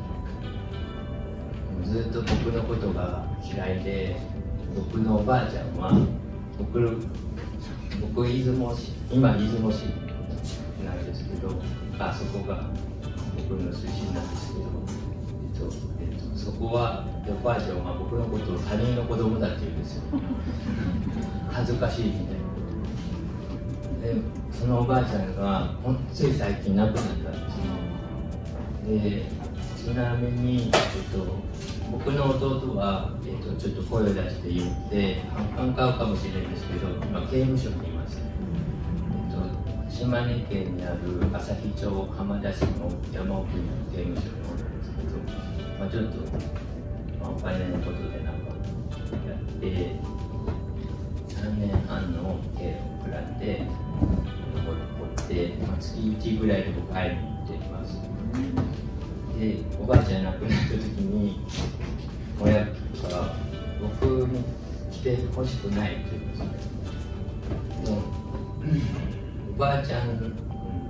ずっと僕のことが嫌いで、僕のおばあちゃんは僕僕出雲市、今出雲市なんですけど、あそこが僕の出身なんですけど、えっとえっと、そこはおばあちゃんは僕のことを他人の子供だって言うんですよ。恥ずかしいみたいな。でそのおばあちゃんがつい最近亡くなったんですよ。でちなみに、えっと、僕の弟は、えっと、ちょっと声を出して言って反感買うかもしれないんですけど、今刑務所にいます。えっと、島根県にある朝日町浜田市の山奥にある刑務所におるんですけど、まあ、ちょっと、まあ、お金のことでなんかやってさんねんはんの刑を食らって残って、まあ、月いちぐらいで僕会いに行っています。でおばあちゃん亡くなった時に親が僕に来てほしくないって言うんですね。もうおばあちゃん、うん、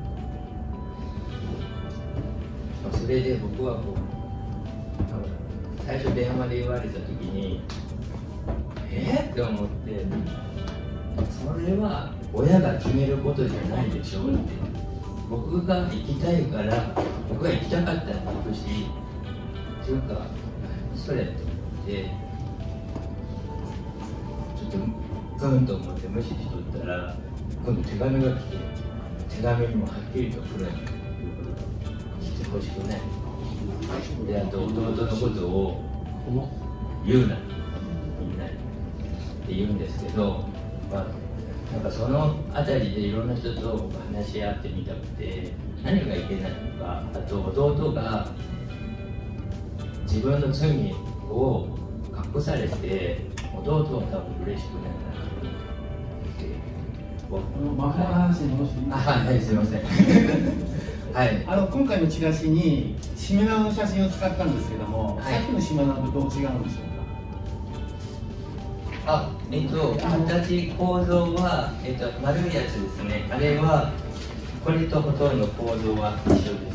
それで僕はこう最初電話で言われた時にえー、って思って、それは親が決めることじゃないでしょうって、僕が行きたいから僕が行きたかったら行くしっていうかそれって言ってちょっとグンと思って無視しとったら今度手紙が来て、手紙にもはっきりと来るように来てほしくない。であと弟のことを言うなみんなにって言うんですけど、まあ、なんかその辺りでいろんな人と話し合ってみたくて、何がいけないのか、あと弟が自分の罪を隠されて弟は多分嬉しくないなと思って、 魔法の話に戻していいですか？ はい、すいませんはい、 あの今回のチラシにしめ縄の写真を使ったんですけども、はい、さっきのしめ縄とどう違うんでしょうか？ あ、えっと、形構造は、えっと、丸いやつですね。あれはこれとほとんど構造は一緒です。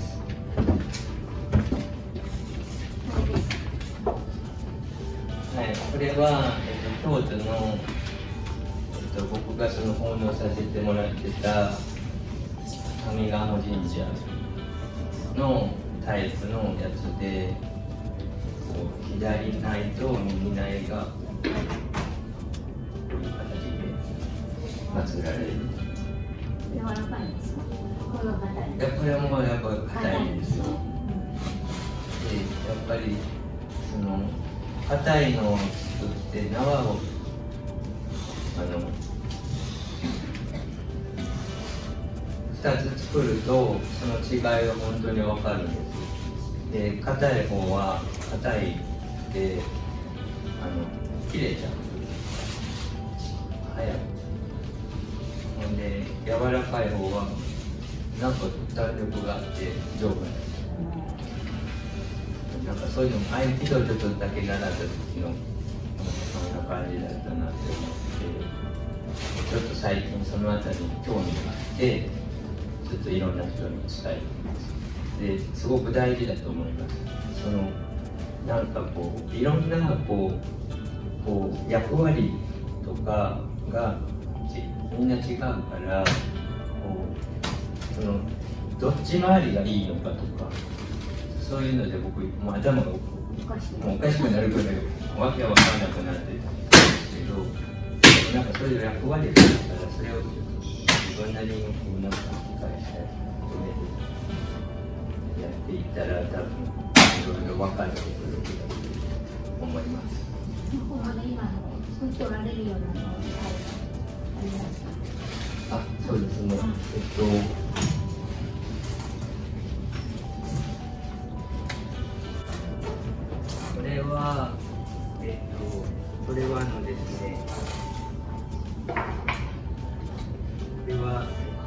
はい、これは、えっと、京都の、えっと、僕がその奉納させてもらってた上賀茂神社のタイプのやつで、こう左内と右内がこういう形で祀られる。 柔らかいんですか？これは硬い。 いや、これもやっぱ硬いんですよ。で、やっぱりその硬いのを作って縄をあのふたつ作るとその違いが本当に分かるんです。で、硬い方は硬いであの切れちゃう。早く。ほんで柔らかい方はなんか弾力があって丈夫なんです。なんかそういうのも合気道ちょっとだけ習った時のそんな感じだったなって思って、ちょっと最近そのあたりに興味があって、ちょっといろんな人に伝えてます。ですごく大事だと思います。そのなんかこういろんなこうこう役割とかがみんな違うから、こうそのどっち回りがいいのかとか、そういうので僕もう頭がもうおかしくなるぐらいわけわかんなくなってたんですけど、なんかそういう役割があったらそれを自分なりにこうなんか理解したりやっていったら多分いろいろ分かってくると思います。 ここまで今の作っておられるようなのありますか？ あ、そうですね。えっとこれはえっとこれはあのですね。これはえ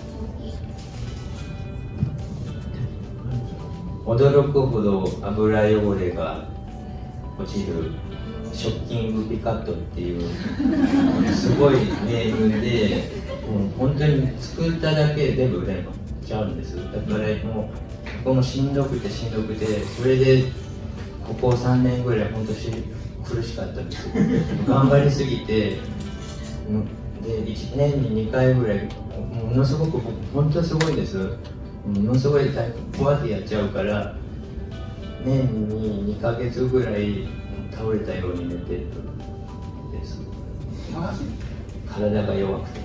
っと驚くほど油汚れが落ちるショッキングピカットっていうすごいネームで、もう本当に作っただけで全部売れちゃうんです。だからもうここもしんどくてしんどくて、それでここさんねんぐらい本当に苦しかったんですよ。頑張りすぎて、でいちねんににかいぐらいものすごく本当すごいです。ものすごい怖くやっちゃうから年ににかげつぐらい倒れたように寝てるです。体が弱くて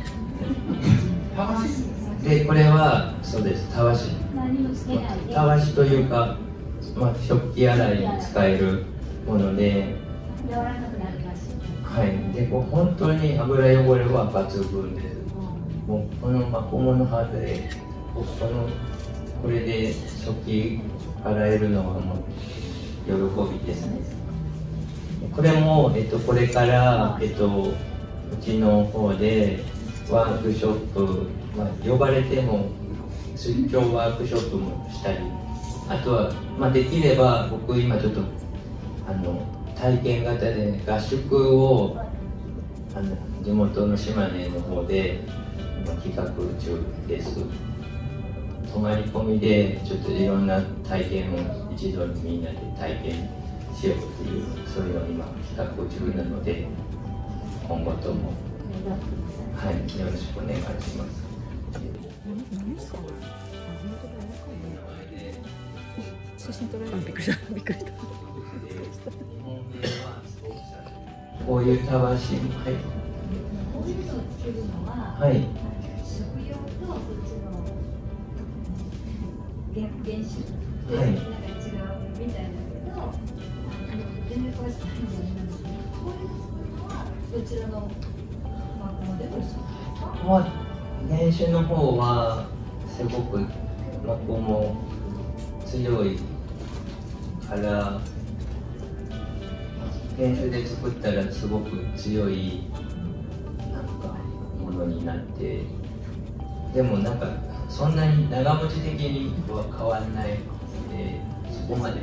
で、これはそうです、たわし。たわしというか、まあ、食器洗いに使えるもので、 柔らかくなります。 はい、でこう本当に油汚れは抜群です。もうこのマコモの葉でこのこれで食器洗えるのはもう喜びですね。これも、えっと、これから、えっと、うちの方でワークショップ、まあ、呼ばれても出張ワークショップもしたり、あとは、まあ、できれば僕今ちょっとあの体験型で合宿をあの地元の島根の方で今企画中です。泊まり込みでちょっといろんな体験を一度にみんなで体験しようという、そういうのを今企画中なので、今後とも、はい、よろしくお願いします。 写真撮られる。びっくりした。びっくりした。 こういうたわし、はい。 こういうのをつけるのは、 はい。 食用とそっちの原原種で、 はい、 なんか違うみたいだけど、全然詳しくないのに、こういうのはどちらのマコモでも一緒ですか？ まあ、原種の方はすごくマコモ強いから原種で作ったらすごく強いなんかものになって、でもなんかそんなに長持ち的には変わらないので、そこまで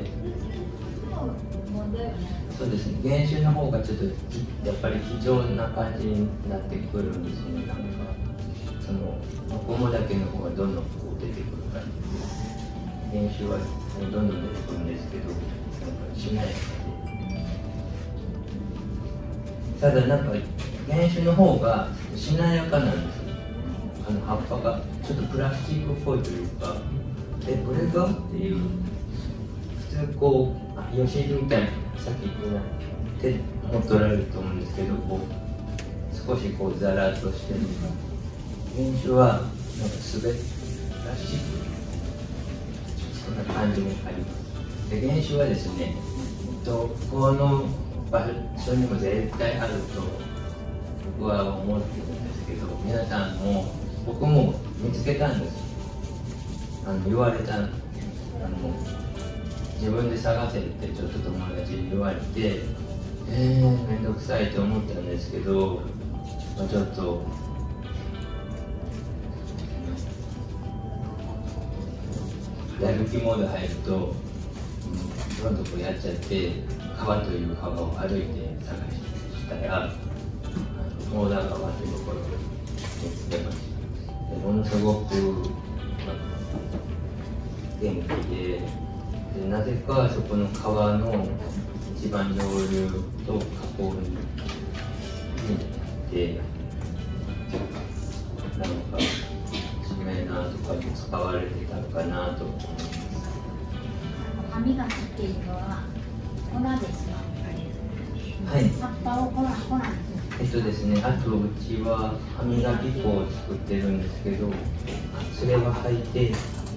そうですね、原種の方がちょっとやっぱり貴重な感じになってくるんですね。なんかそのマコモだけの方がどんどんこう出てくる感じ、原種はどんどん出てくるんですけど、なんかしなやかで、ただなんか原種の方がしなやかなんですよ。あの葉っぱがちょっとプラスチックっぽいというか、えこれがっていう、普通こうあヨシみたいなさっき言った手持っとられると思うんですけど、こう少しこうザラッとしてる。原種はなんかすべプラスチック、そんな感じもあります。で原種はですね、どこの場所にも絶対あると僕は思ってるんですけど、皆さんも僕も見つけたんです。あの言われたあの自分で探せってちょっと友達に言われて、えー、めんどくさいと思ったんですけど、まあ、ちょっとやる気モード入ると、うん、どんどんこうやっちゃって、川という川を歩いて探したら、大田川というところを見つけました。ものすごく、まあ、元気で、でなぜかそこの川の一番上流と河口に行って、なんかしめ縄とかに使われてたのかなと思います。 歯磨きっていうのは粉ですか？ はい。 葉っぱを粉粉にえっとですね、あとうちは歯磨き粉を作ってるんですけど、それは履いて、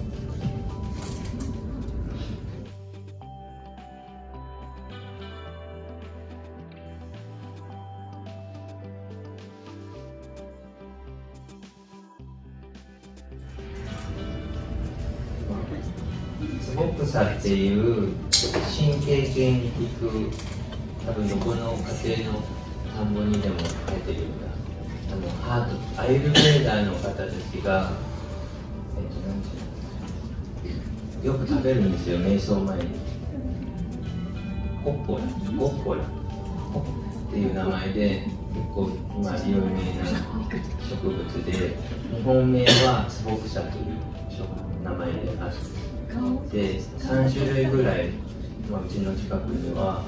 ツボクサっていう神経系に効く、多分どこの家庭の田んぼにでも生えてるような、あのハートアイルベーダーの方たちが、えっと、なんていうの、よく食べるんですよ、瞑想前に。コッポラ、ゴッポラっていう名前で結構今有名な植物で、日本名はツボクサという名前であって、さん種類ぐらい、まあ、うちの近くには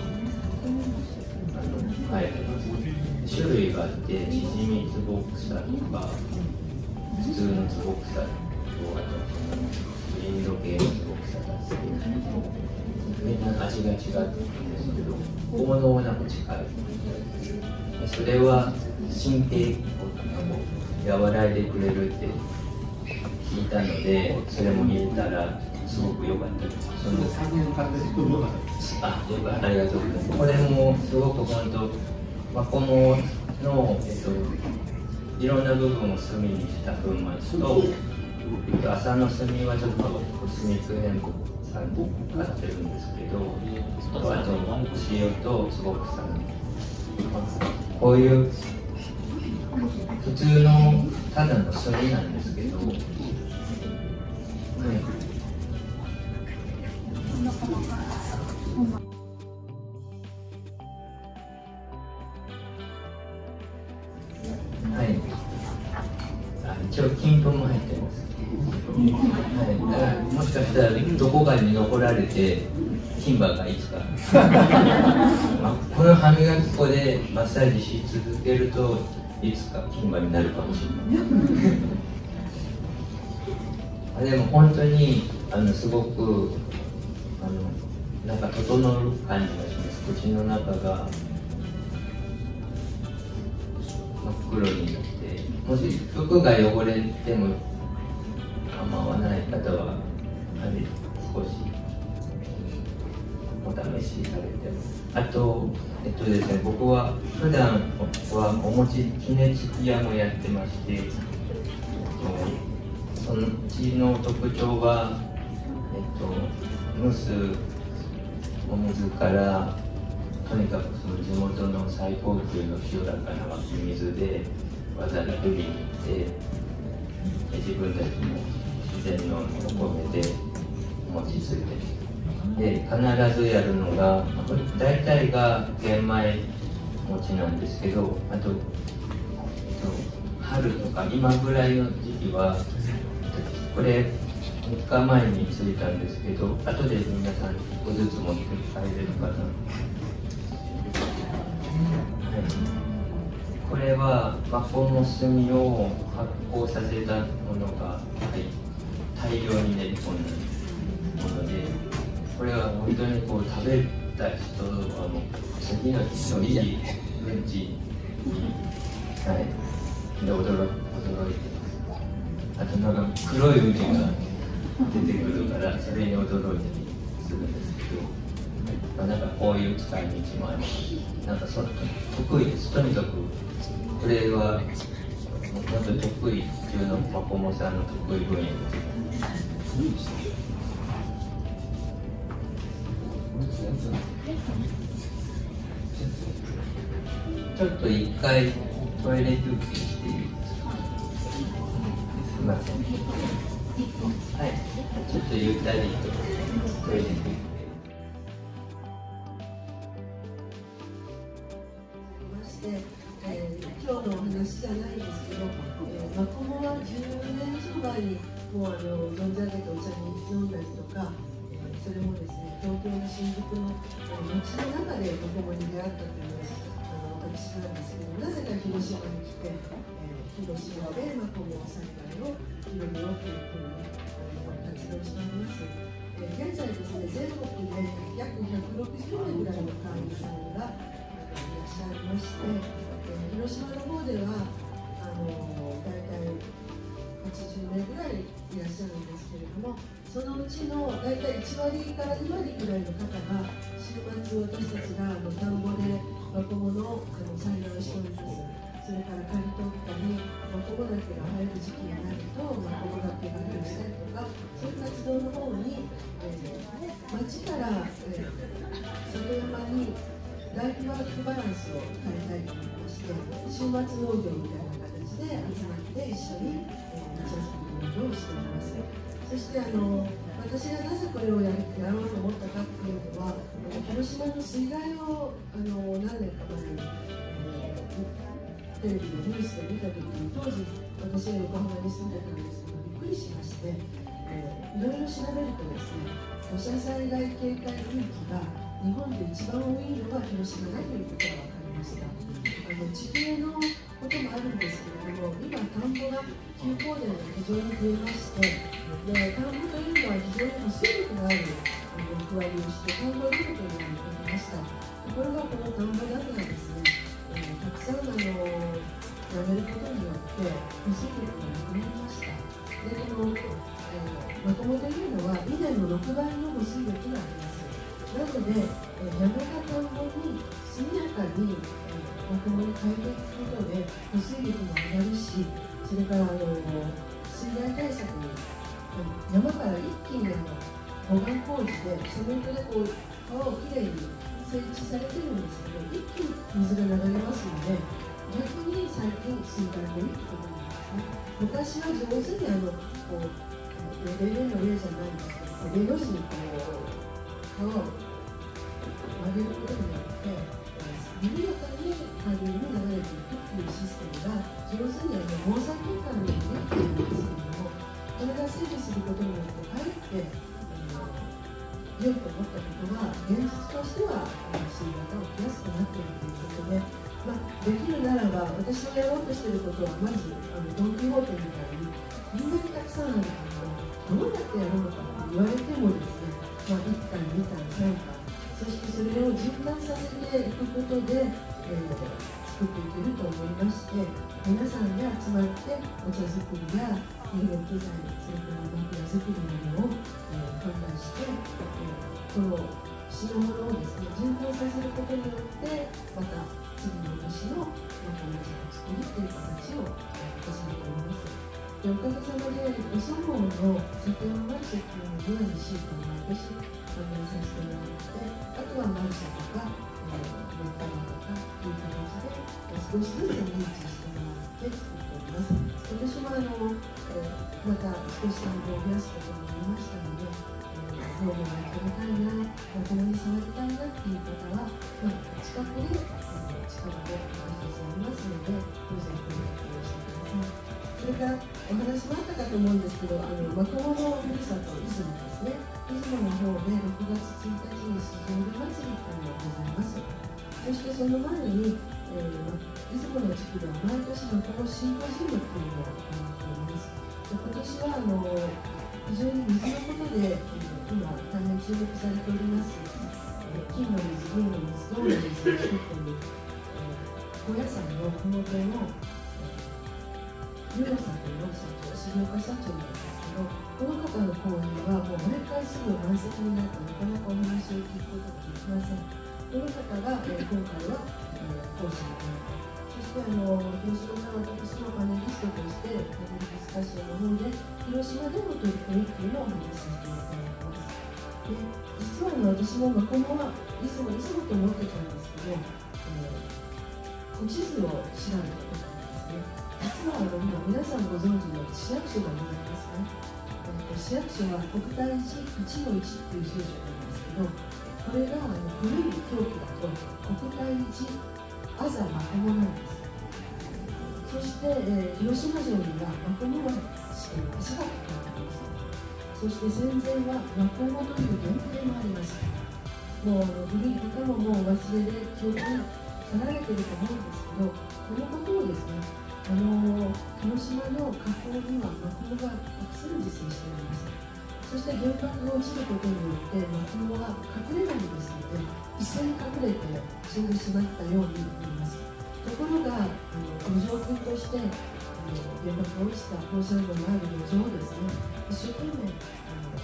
あの生えてます。種類があって、シジミツボクサとか普通のツボクサと、あとインド系のツボクサだってみんな味が違うんですけど、効能はなんか近い。それは神経を和らいでくれるって聞いたので、それも入れたらすごく良かったです。そのあ、よかった、ありがとうございます。これもすごく本当、マコモの、えっと、いろんな部分を炭にした粉末と、麻の炭はちょっと炭津変更さんに買ってるんですけど、あと塩とすごくさん、こういう普通のただの炭なんですけど、ね、 一応金粉も入ってます。はい、だからもしかしたらどこかに残られて金歯がいつかまあこの歯磨き粉でマッサージし続けるといつか金歯になるかもしれないでも本当にあのすごくあのなんか整う感じがします。口の中が真っ黒になって、もし服が汚れても構わない方は少しお試しされてます。あと、えっとですね、僕は普段はお餅きねつき屋もやってまして、そのうちの特徴は、えっと、蒸すお水からとにかくその地元の最高級の清らかな湧き水で技で取りに行って自分たちの自然のお米でお餅ついてで必ずやるのが大体が玄米餅なんですけど、あと、えっと、春とか今ぐらいの時期はこれみっかまえについたんですけど、後で皆さんいっこずつ持って帰れるかな。はい、これはマコモ炭を発酵させたものが、はい、大量に練り込んだもので、これは本当にこう食べた人はもう次の日のいいうんちに、はい、で驚驚いてます。あとなんか黒いうんちが出てくるからそれに驚いたりするんですけど、まあ、なんかこういう使い道もあります。なんかそ得意です。とにかくこれは本当に得意中のマコモさんの得意分野です。ちょっと一回トイレ休憩していいですか。すみません。はい、ちょっとゆったりとトイレ休憩。 えー、今日のお話じゃないですけど、えー、マコモはじゅうねん以上前にもうあの存じ上げてお茶に飲んだりとか、えー、それもですね、東京の新宿の街の中でマコモに出会ったというのがあの私なんですけど、なぜか広島に来て、えー、広島でマコモ栽培を広めようというふうにあの活動しております。えー、現在ですね、全国で約ひゃくろくじゅうめいぐらいの会員さんがいらっしゃいまして、えー、広島の方ではあの大体はちじゅうめいぐらいいらっしゃるんですけれども、そのうちの大体いちわりからにわりぐらいの方が週末私たちがあの田んぼでマコモのあの栽培をしております。それから刈り取ったり、マコモ竹が生える時期になるとマコモ竹が増したりとか、そういう活動の方に、えー、町から、えー、里山にライフワークバランスを変えたいと思いまして、週末農業みたいな形で集まって一緒に町遊び農業をしております。そしてあの私がなぜこれをややろうと思ったかっていうのは、広島の水害をあの何年か前に、えー、テレビのニュースで見たときに、当時私は横浜に住んでたんですけど、びっくりしまして、えー、いろいろ調べるとですね、土砂災害警戒区域が日本で一番多いのは広島だということが分かりました。あの地形のこともあるんですけれども、今田んぼが休耕田が非常に増えまして、で田んぼというのは非常に保水力があるあの役割をして、田んぼルートになってきました。ところがこの田んぼダムがですね、えー、たくさんあのやめることによって保水力がなくなりました。でこの、えー、マコモというのはいねんのろくばいの保水力があります。なので、えー、やめた田んぼに速やかに、えー、マコモに変えていくことで保水力も上がるし、それからあの水害対策に山から一気にあの護岸工事でセメントでこう川をきれいに設置されてるんですけど、一気に水が流れますので、逆に最近水害がいいことなんですね。昔は上手にあのこう例年の例じゃないんですけど、例の字にこう川を曲げることによって緩やかに下流に流れていくっていうシステムが上手にあの毛細血管のようにできているんですけれども、これが整備することによってかえって良いと思ったことが現実としては水型が起きやすくなっているということで、まあ、できるならば私のやろうとしていることはまずあのドン・キホーテみたいにみんなにたくさんあるけどどうやってやるのかって言われてもですね、まあ、いっかんにかんさんかんそしてそれを循環させていくことで、えー、作っていけると思いまして、皆さんが集まってお茶作りや医療機材、それから枕作りなどを、えー、販売して、えー、この品物をですね循環させることによってまた次の年のまたお茶を作るという形を始めております。でおかげさまでおそごうの酒のマルシェっていうのをにシートを毎年販売させてもらって、あとはマルシェとか、えー、メンタルとかという形で少しずつ認知してもらって作っております。私もあの、えー、また少し単語を増やすことになりましたので、農業が食べたいな、このに触りたいなっていう方は、まあ、近くで、えー、近場で私たちありますので、どうぞご連絡をしてください。それからお話もあったかと思うんですけど、あのマコモのふるさと出雲ですね、出雲の方でろくがつついたちに出場祭りというのがございます。そしてその前に、えー、出雲の地区では毎年マコモシンポジウムというのを行っております。で今年はあの非常に水のことで、えー、今大変注目されております、えー、金の水、銀の水、銅の水を作っている、えー、高野山の麓のユーロさんという社長、重岡社長なんですけど、この方の講演はもう毎回すぐ満席になってなかなかお話を聞くことができません。この方が、えー、今回は、えー、講師になって、そしてあの広島さんは私のパネリストとしてパネルディスカッションの方で広島での取り組みっていうのをお話しさせていただきます。で実はあの私もマコモはいつもいつもと思ってたんですけど、えー、地図を調べたことなんですね。実はあの今皆さんご存知の市役所がございますね。えー、市役所は国体いちのいちっていう住所なんですけど、これがあの古い表記だと国体いちあざマコモなんです。そして、えー、広島城にはマコモ橋という橋がかかっています。そして戦前はマコモという原型もありました。もうあの古い方ももう忘れで記憶に去られていると思うんですけど、このことをですね、あの広島の河口にはマコモがたくさん自生しております。そして原爆が落ちることによってマコモは隠れないですので一斉に隠れて死んでしまったようになります。ところがあの土壌菌としてあの原爆が落ちた放射能のある土壌をですね一生懸命あの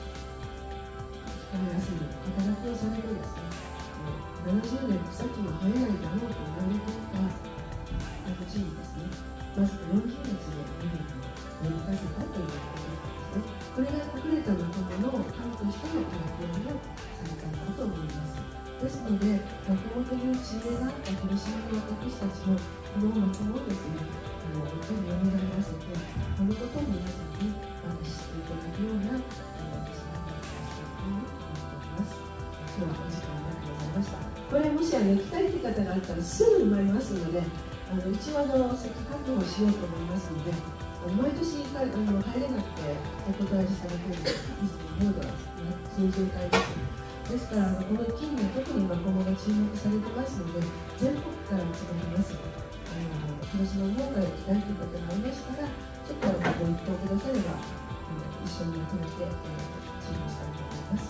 光らせる働きをされてですね、ななじゅうねん草木が生えないだろうと言われていた後にですね、わずかよんじゅうにちで海に乗り出せたということですね。これが隠れたマコモの神としての働きをされたんだと思います。ですので、マコモという地名があった広島の私たちもこのマコモをですね、あのやっぱり蘇らせて、このことを皆さんにまた知っていただくような私の話をしていきたいと思っております。今日はお時間ありがとうございました。これもしあの行きたいという方があったらすぐ埋まりますので、あの一応あの席確保しようと思いますので、毎年あの入れなくてお断りされているモードはそういう状態です。ですからあのこの近年特にマコモが注目されてますので、全国から集まります。あの広島の方から行きたいという方がありましたら、ちょっとあのご一報くださればあの一緒にまとめて、えー、注文したいと思います。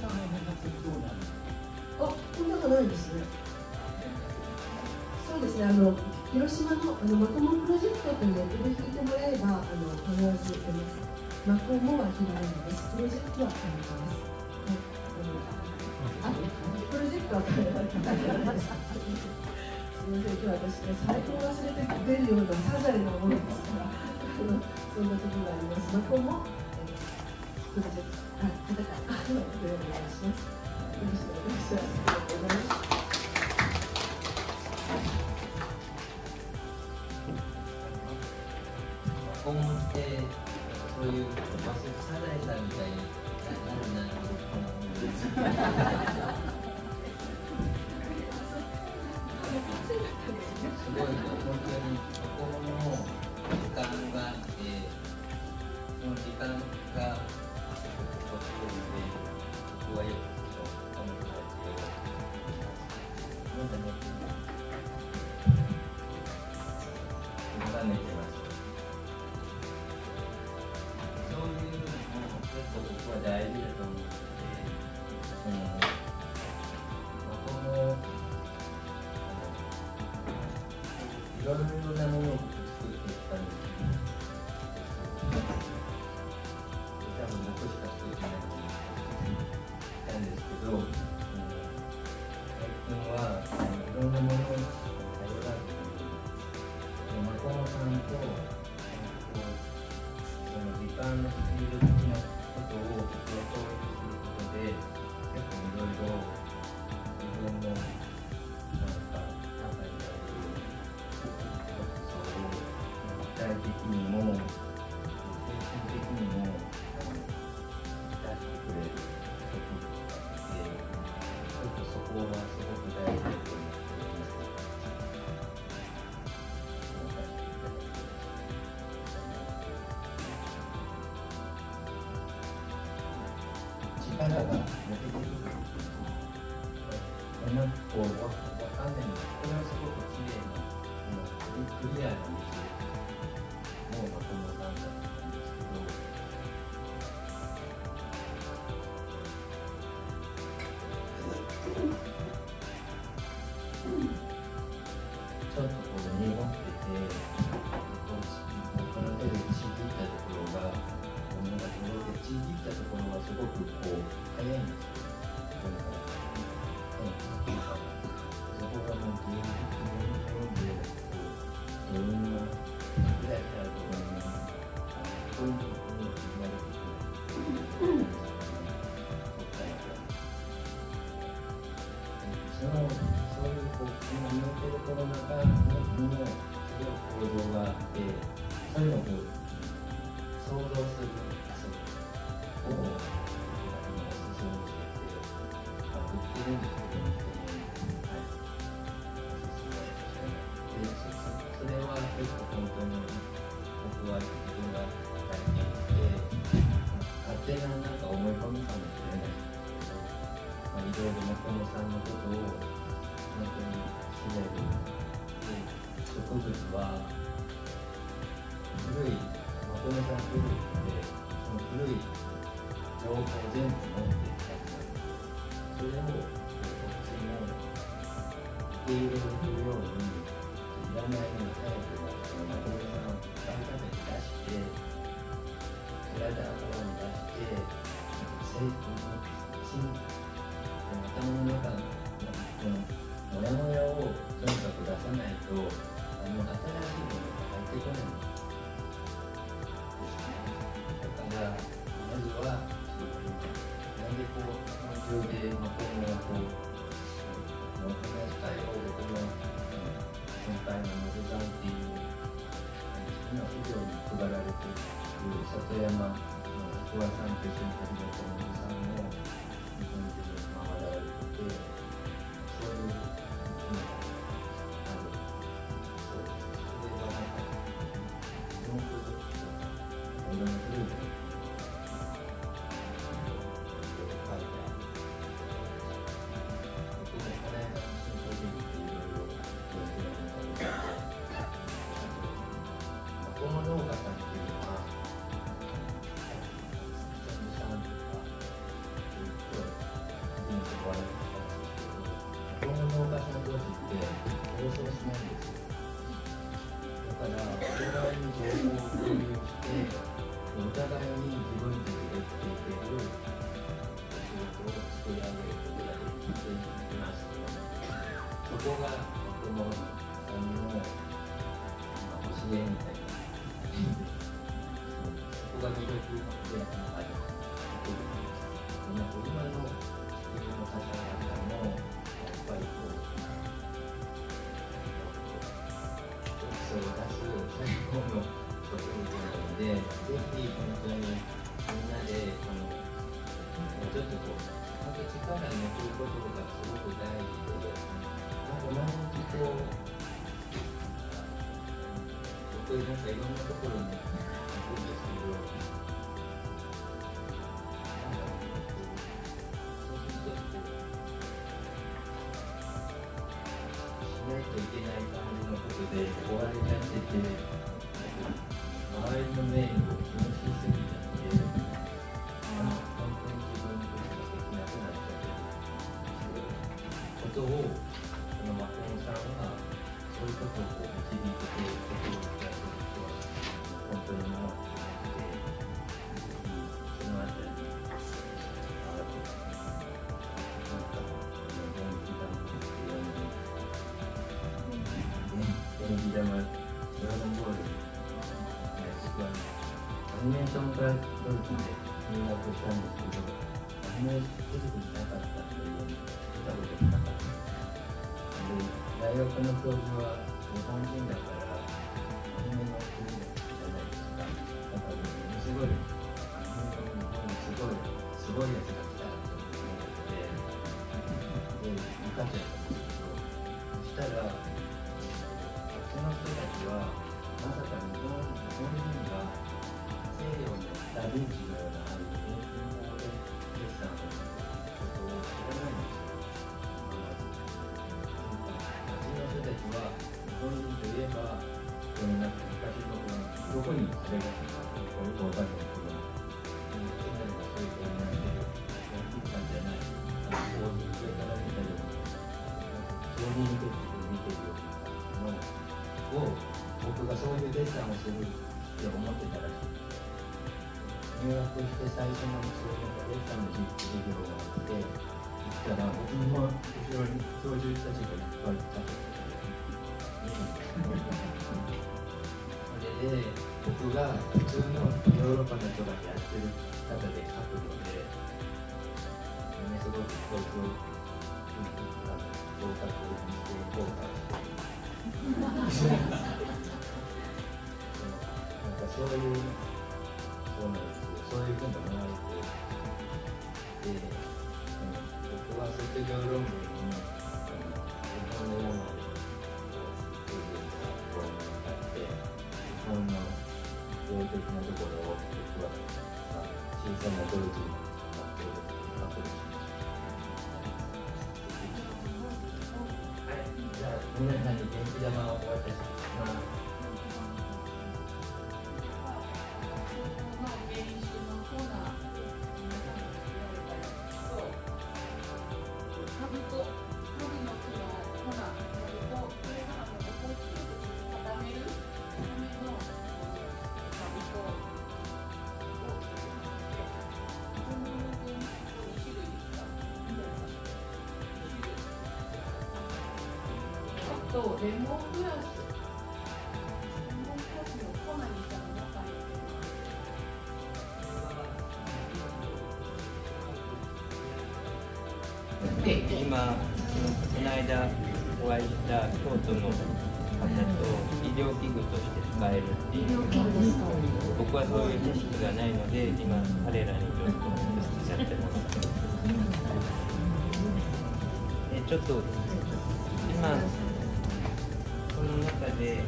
あ、こんなのないですね。そうですね、あの広島のあのマコモプロジェクトというネットで聞いてもらえばあの必ず出ます。マコモはひらがなです。プロジェクトは漢字です。あ、プロジェクトは漢字です。すみません、今日私ね、財布を忘れて出るようなサザエなものですから、そんな時があります。マコモ、えー、プロジェクト、あ、カタカナ、お願いします。よろしくお願いします。ありがとうございます。 マコモってそういうサザエさんみたいになるな間がここっちよりで、ここはよくこの人たちをまだ寝てまだ寝てます。そういうのも結構僕は大事だと思って、そのまあ、このいろいろなものを作ってきたんですけど、多分僕しか作ってないと思ったんですけど、うん、最近はいろんなものを頼らずに、マコモさんとこうその時間のスピード的なことを僕は共有することで、結構いろいろ自分のなんか中にある具体的にも精神的にも出してくれることがあって、ちょっとそこはすごく大事だと思っています。力が抜けてくる。なんかこうわかんないんです。これはすごく綺麗な、クリアなんですよ。もうまともなんだったんですけど、ちょっとこう濁ってて、僕の手でちぎったところが、物が濁ってちぎったところがすごくこう早いんですよ。そこがもうギリギリで、こういろんなクラスあるところに、そういうところに言われてくる。そのそういうこう今見てるコロナ禍にもすごい構造があって、そういうのを想像する遊びを今おすすめしてて、あ、売ってるんですけど、はい、おすすめしてでそ、それは結構本当に僕は自分が体験して勝手ななんか思い込みかもしれないですけど、まあ、いろいろマコモさんのことを本当に知れる。で、植物は古い、マコモさん古いので、その古い情報を全部持っていたりなんで、それをこっちも受け入れるように、いらないのタイプがそのマコモさんを改めて出して、体からに出して、生徒に頭の中のモヤモヤをとにかく出さないと、あの新しいものが入ってこないんですね。だから、まずは、なんでこう、途中でマコモをこう、話したよ、僕の先輩の野瀬さんっていう、今、企業に配られている里山の桑さんと一緒に始めた野瀬さんも、日本中に回られてて、そういうのがある。そうです。それがなんか、そのプロジェクトとか、いろんなグループに書いてある。僕もこの間のシンポジウムっていろいろやってるんだけど、マコモ農家さんっていうのは、さんとか、この農家さん同士って競争しないんですよ。だからお互いに情報を共有して、お互いに自分たちで生きていける仕事を作り上げることができています。そこがマコモさんの教えみたいな感じで、そこが魅力であると思います。今の地球の方々もやっぱりこう特徴を出す最高の植物なので、ぜひ本当にみんなでこのちょっとこう形から抜くことがすごく大事で、なんか毎日こう僕なんかいろんなところに行くんですけど、 ないといけない感じのことで追われちゃってて、周りの面を気にしすぎちゃって、あの本当に自分のことができなくなっちゃってることを、このマコモさんはそういうことをこう導いてくれることをやってる人は本当に思っていて、そのあたりにあるなんか元気玉っていうのに元気玉ドラゴンボール僕はアニメーションからドイツで入学したんですけど、アニメーション出てきなかったというのに見たことなかった。大学の教授は日本人だからアニメの国じゃないですか。だからものすごいアニメの日本にすごいすごいやつが来たと思ってで向かっちゃったんですけど、そしたらあっちの人たちはまさか日本日本人が西洋のダ・ヴィンチのようなああいう平均法でデッサンをすることを知らないんですよ。人たちは日本人といえばこのなんか昔のどこにそれがこういうと分かるのかな、みんながそういうことになってるやってたんじゃない、あのこういう上から見たようなそういう見て見てるようなのを僕がそういうデッサンをするって思ってたらしい。入学して最初のそういうなんかデッサンの授業があって行ったら僕の後ろに教授たちがいっぱいいた。それで僕が普通のヨーロッパの人がやってる方で書くので、ね、すごくこいつを合格にして後悔してなんかそういうそうなんですよ、そういうふうに思われてで、僕は卒業論文に日本の山で日本の病的なところを僕は、まあ、小さなドイツの学校で学校でしました。はい、じゃあ皆さんに元気玉をお渡しします。 とレモングラス、レモングラスの粉にしたのが入ってます。 で、今、この間お会いした京都の方と医療器具として使えるっていう、僕はそういう知識がないので、今、彼らにちょっとやってます。でちょっと今この中で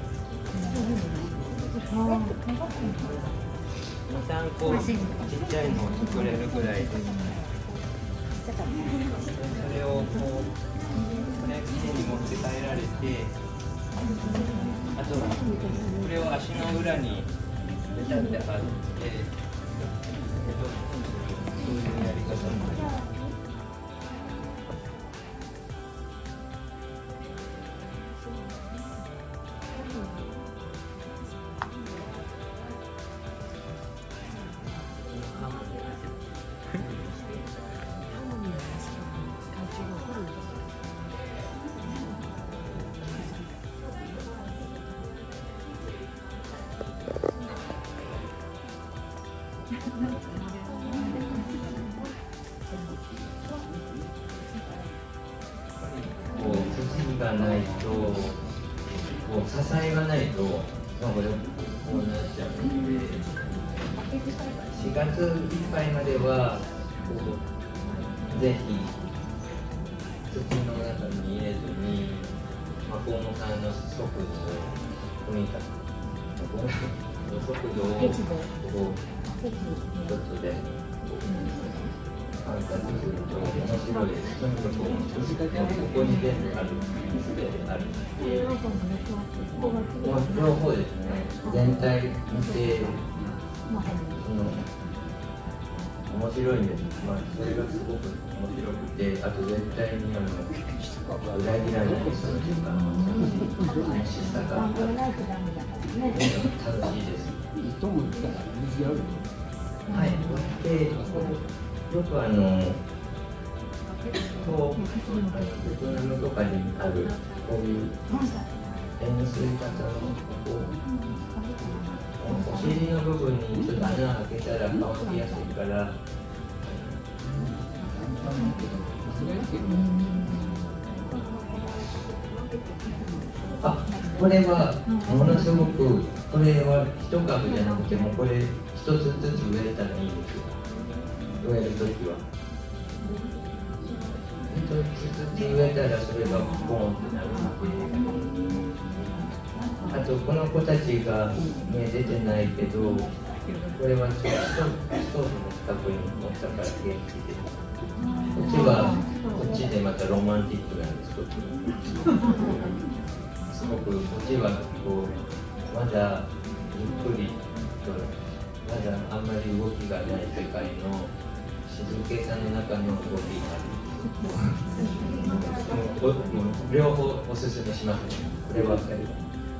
に、さんこちっちゃいのを作れるぐらいです。それをこうこれ手に持って帰られて、あとこれを足の裏にベタって貼って、えっと、そういうやり方もあります。こう土がないと、こう支えがないと、なんかよくこうなっちゃうので、しがついっぱいまではこうぜひ土の中に入れずに、マコモさんの速度をとにかく速度をこうちょっとでこう観察すると面白いです。とにかくここに全部ある、すべてある。両方ですね、全体見て、その面白いんです。まあ、それがすごく面白くて、あと絶対にあの裏切らないその時間の楽しさが楽しいです。はい、で、よくあの、こう、ベトナムとかにある、こういう円錐型の、こう、お尻の部分にちょっと穴開けたら乾きやすいから、あ、これはものすごく、これは一株じゃなくても、これ一つずつ植えたらいいんですよ。植えるときは。一つずつ植えたらそれがボーンってなるので。あと、この子たちがね、出てないけど、これはちょっとストーブの近くに持ったから元気で。こっちは、こっちでまたロマンティックなんです、こっちは。すごく、こっちはこう、まだゆっくりと、まだあんまり動きがない世界の静けさの中の動きがある。両方おすすめしますね。こればっかりは。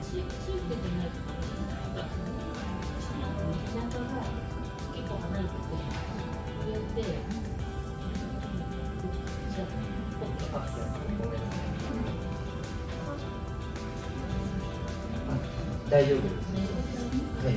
大丈夫です。はい。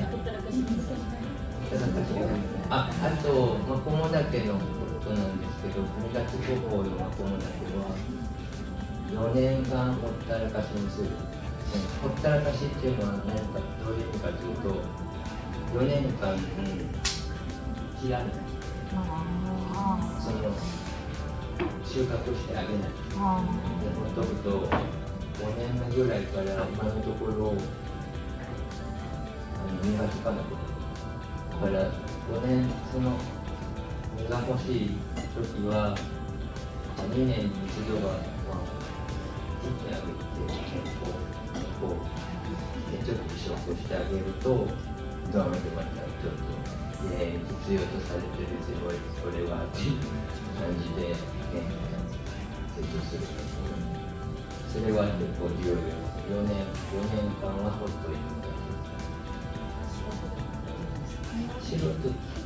あ、あと、マコモダケのことなんですけど、にがつごほうのマコモダケは、よねんかんほったらかしにする。ほったらかしっていうのは何かどういう意味かというと、よねんかん、うん、切らない。その収穫してあげない。でほっとくと、ごねんめぐらいから今のところ、実がつかなくなる。だからごねん、その実が欲しい時は、にねんに一度は、まあ、切ってあげて、こう、こう、ちょっと移植してあげると、ドラマでまたちょっと、えー、必要とされてるすごい、それはっていう感じで、ね、成長する。それは結構重要。よねん、よねんかんはほっといて。素人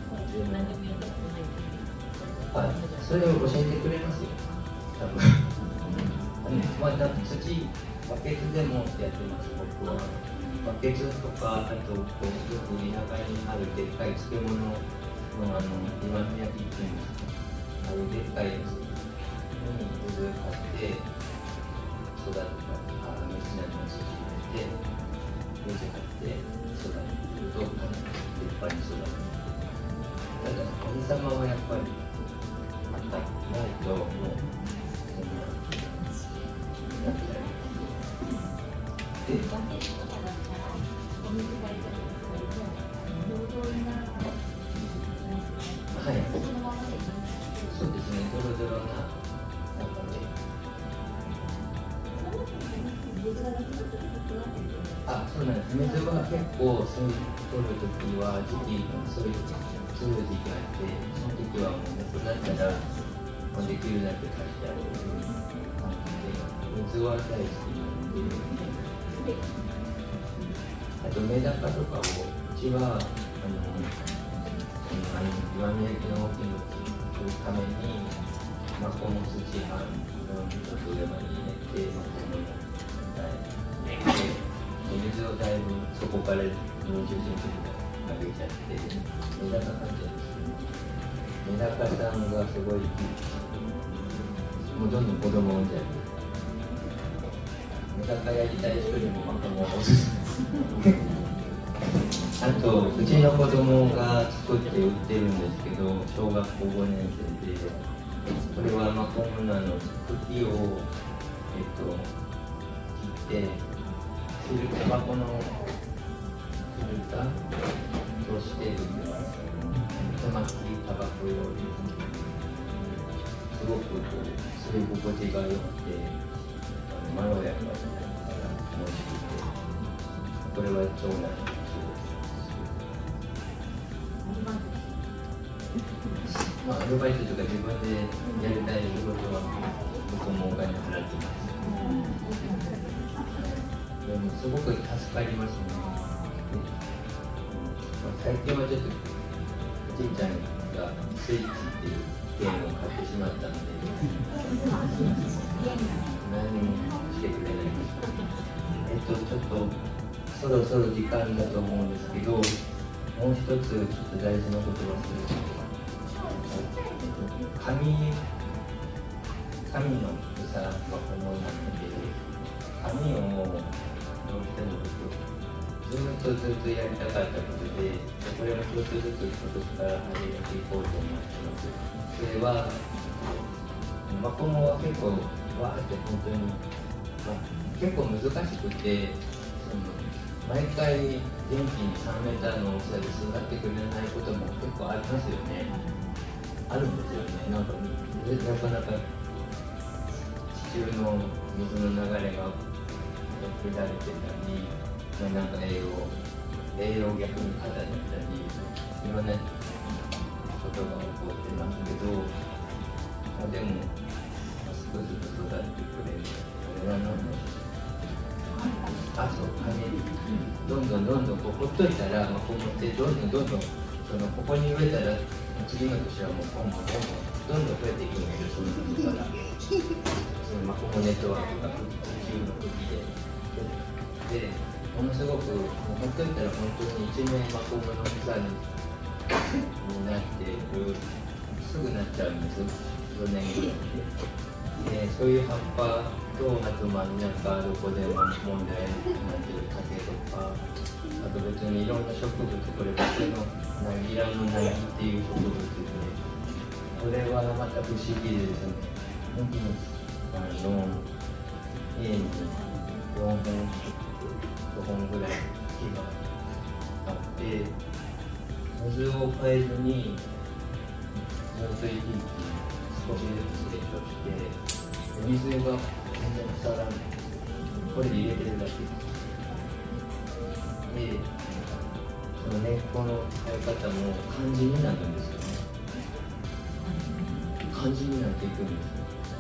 あ、それを教えてくれますよ。多分まあ、土、バケツでもやってます、僕は。バケツとか、あと、こう、よく田舎にあるでっかい漬物の、あの、今宮城っていうんですか。ああいうでっかいやつに水をかして、育てたり、あ、水なりの土入れて、水張って育てると、立派に育つ。ただ、神様はやっぱり、またないと、もう、そんな、なっちゃう。で、はい。そうですね、ドロドロな中で。あ、そうなんです。水は結構、そういう取るときは、時期、そういう、そういう時期があって、その時はもうなくなったら、まあ、できるだけ貸してあげる感じで、水は大好きなんで、あとメダカとかを、うちは、あの、岩宮城の大きいのを作るために、まあ、この土版のちょっと上まで入れて、まあ、こので、水をだいぶそこからにじゅっセンチぐらい上げちゃって、メダカ感じですね。メダカさんがすごい、もうどんどん子供を産んじゃう。メダカやりたい人にもまたもうおすすめです。あと、うちの子供が作って売ってるんですけど、小学校ごねん生で、これはマコモナの茎を、えっと、切って、タバコのフィルターとして売ってます。玉切りタバコ用で。 すごくこう吸い心地が良くて、まろやかになるから美味しくて、これは長男にまあ、アルバイトとか自分でやりたい仕事は僕もお金払ってます。でもすごく助かりますね。まあ、最近はちょっとおじいちゃんがスイッチっていうゲームを買ってしまったので何もしてくれないです。えっとちょっとそろそろ時間だと思うんですけど、もう一つちょっと大事なことをすると。紙、紙の草が思いなので、紙をどうしてもずっとずっとやりたかったことで、これも一つずつ今年から始めていこうと思ってます。それは、マコモは結構、わーって本当に、まあ、結構難しくて、その毎回元気にさんメーターの大きさで育ってくれないことも結構ありますよね。あるんですよね。なんかなかなか地中の水の流れが乱れてたり、まあ、なんか栄養栄養逆に過多だったり、いろんなことが起こってますけど、まあ、でも少しずつ育ってくれる。これは何だろう。あ、そう、紙どんどんどんどんこうほっといたら、まあ、こう持ってどんどんどんどんそのここに植えたら次の年はもうポンポンポンポンどんどん増えていくんですよ。そういうのからそのマコモネットワークが地球の茎ででものすごくもうほっといたら本当に一面マコモの草になってる、すぐなっちゃうんですよ、よねんぐらいで。でそういう葉っぱと、あと真ん中どこでも問題になってる竹とか、あと別にいろんな植物、これ別のナギラのナギっていう植物で、これはまた不思議ですね。本当にあの家によんほんごほんぐらい木があって、水を変えずにずっと生き生き少しずつ成長して、水が全然腐らない。これで入れてるだけで、その根っこの生え方も漢字になるんですよね。漢字になっていくんですよ。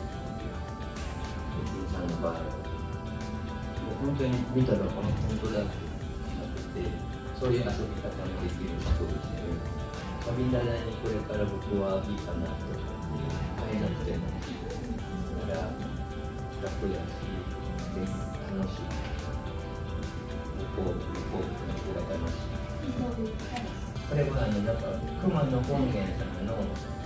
おじいさんの場合は。本当に見たら、あ、本当だってなってて、そういう遊び方もできる植物で、神棚にこれから僕はいいかなと思って、変えなくてもいい。だから楽だし、で楽しい。旅行、旅行が楽しい。これはあのなんか熊野本源さんの、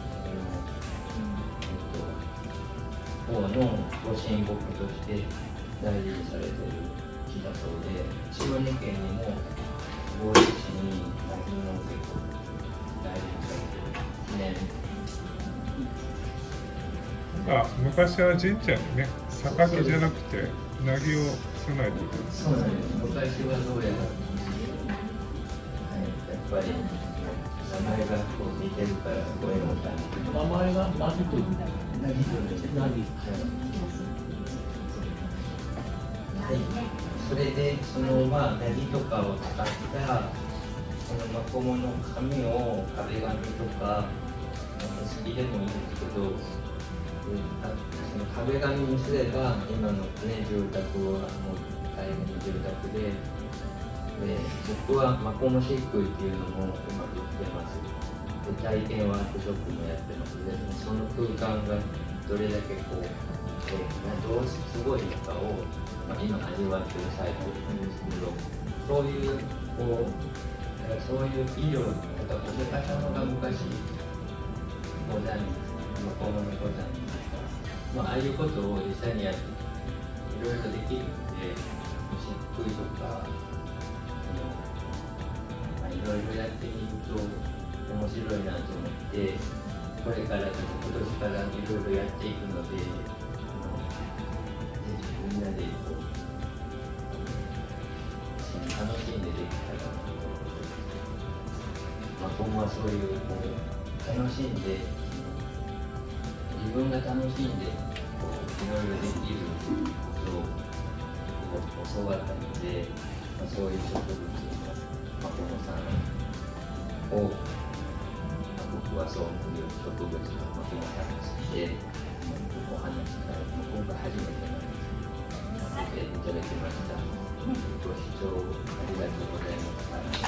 えっと、方のご神木として大事にされている木だそうで、島根県にも合流市に大事の結構大事にされている記念。 あ、昔は神社にね、榊じゃなくてナギを供えてた。 そうなんです。昔はどうやら、はい、やっぱり名前がこう似てるからこれも名前がナギというナギというナギ。はい。それでそのまあナギとかを使ったそのマコモの紙を壁紙とか好きでもいいんですけど。その壁紙にすれば今の、ね、住宅はもう大変な住宅で、で僕はマコモシックっていうのもうまく売ってます。で体験ワークショップもやってますので、その空間がどれだけこう、えどうすごいのかを、まあ、今味わってる最中なんですけど、そういうこうそういう医療の方、お釈迦様が昔ございます。マコモのございます。まあ、ああいうことを実際にやっていろいろできるので、漆喰とか、まあ、いろいろやってみると面白いなと思って、これからとか今年からいろいろやっていくので、ぜひみんなでこう楽しんでできたらなと思って、まあ、今後はそういうこう楽しんで自分が楽しんでこういろいろできることを教わったので、まあ、そういう植物のマコモさんを、まあ、僕はそういう植物のマコモさんとしてお話ししたい。今回初めてさせていただきました。ご視聴ありがとうございました。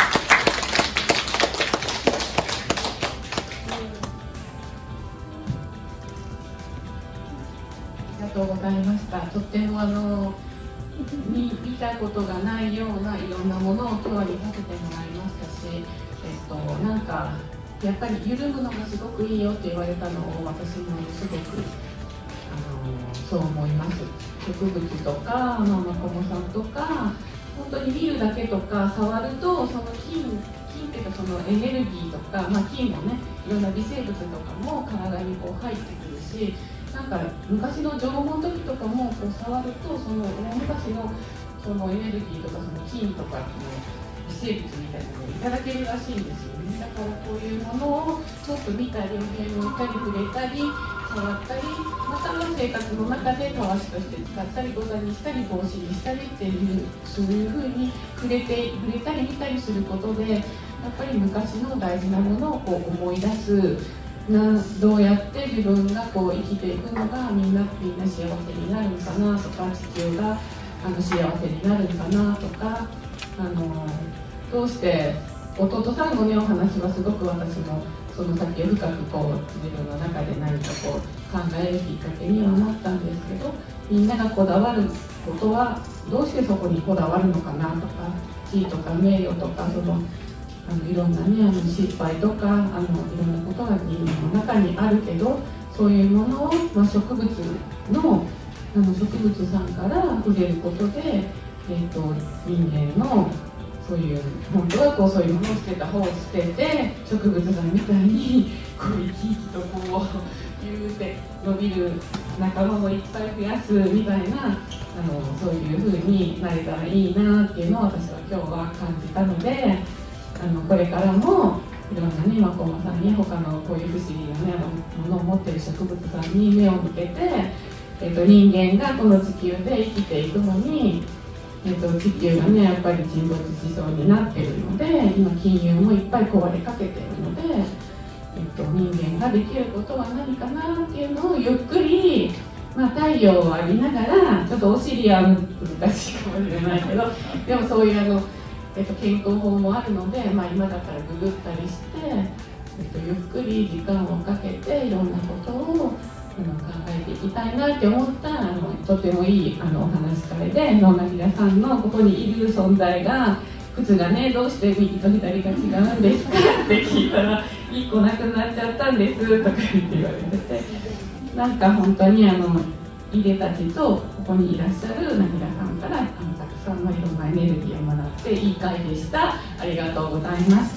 ありがとうございました。とってもあの 見, 見たことがないようないろんなものを今日は見させてもらいましたし、えっと、なんかやっぱり緩むのがすごくいいよって言われたのを私もすごくあのそう思います。植物とかマコモさんとか本当に見るだけとか触るとその菌菌っていうかそのエネルギーとか、まあ、菌もねいろんな微生物とかも体にこう入ってくるし。なんか昔の縄文の時とかもこう触るとその大昔のそのエネルギーとかその菌とかその微生物みたいなのをいただけるらしいんですよね。だからこういうものをちょっと見たり見たり触れたり触ったりまたは生活の中でたわしとして使ったりゴザにしたり帽子にしたりっていうそういうふうに触れて触れたり見たりすることでやっぱり昔の大事なものをこう思い出す。などうやって自分がこう生きていくのがみんなみんな幸せになるのかなとか地球があの幸せになるのかなとかあのどうして弟さんのねお話はすごく私もその先を深くこう自分の中で何かこう考えるきっかけにはなったんですけどみんながこだわることはどうしてそこにこだわるのかなとか地位とか名誉とかそのあのいろんなねあの失敗とかあのいろんなことが人間の中にあるけどそういうものを、まあ、植物のあの植物さんから触れることで、えー、と人間のそういう本当はこうそういうものを捨てた方を捨てて植物さんみたいにこう生き生きとこう言うて伸びる仲間をいっぱい増やすみたいなあのそういう風になれたらいいなっていうのを私は今日は感じたので。あのこれからもいろんなねマコモさんに他のこういう不思議な、ね、ものを持っている植物さんに目を向けて、えー、と人間がこの地球で生きていくのに、えー、と地球がねやっぱり沈没しそうになっているので今金融もいっぱい壊れかけているので、えー、と人間ができることは何かなっていうのをゆっくり、まあ、太陽を浴びながらちょっとお尻は難しいかもしれないけどでもそういうあの。えっと、健康法もあるので、まあ、今だったらググったりして、えっと、ゆっくり時間をかけていろんなことをあの考えていきたいなって思ったあのとてもいいあのお話し会で野中平さんのここにいる存在が靴がねどうして右と左が違うんですかって聞いたらいっこなくなっちゃったんですとか言って言われててなんか本当にあの井出たちとここにいらっしゃる中平さんからあのたくさんのいろんなエネルギーをもらっていい会でした。ありがとうございました。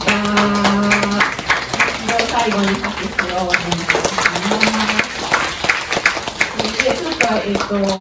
最後に拍手をお願いします。でちょっとえっと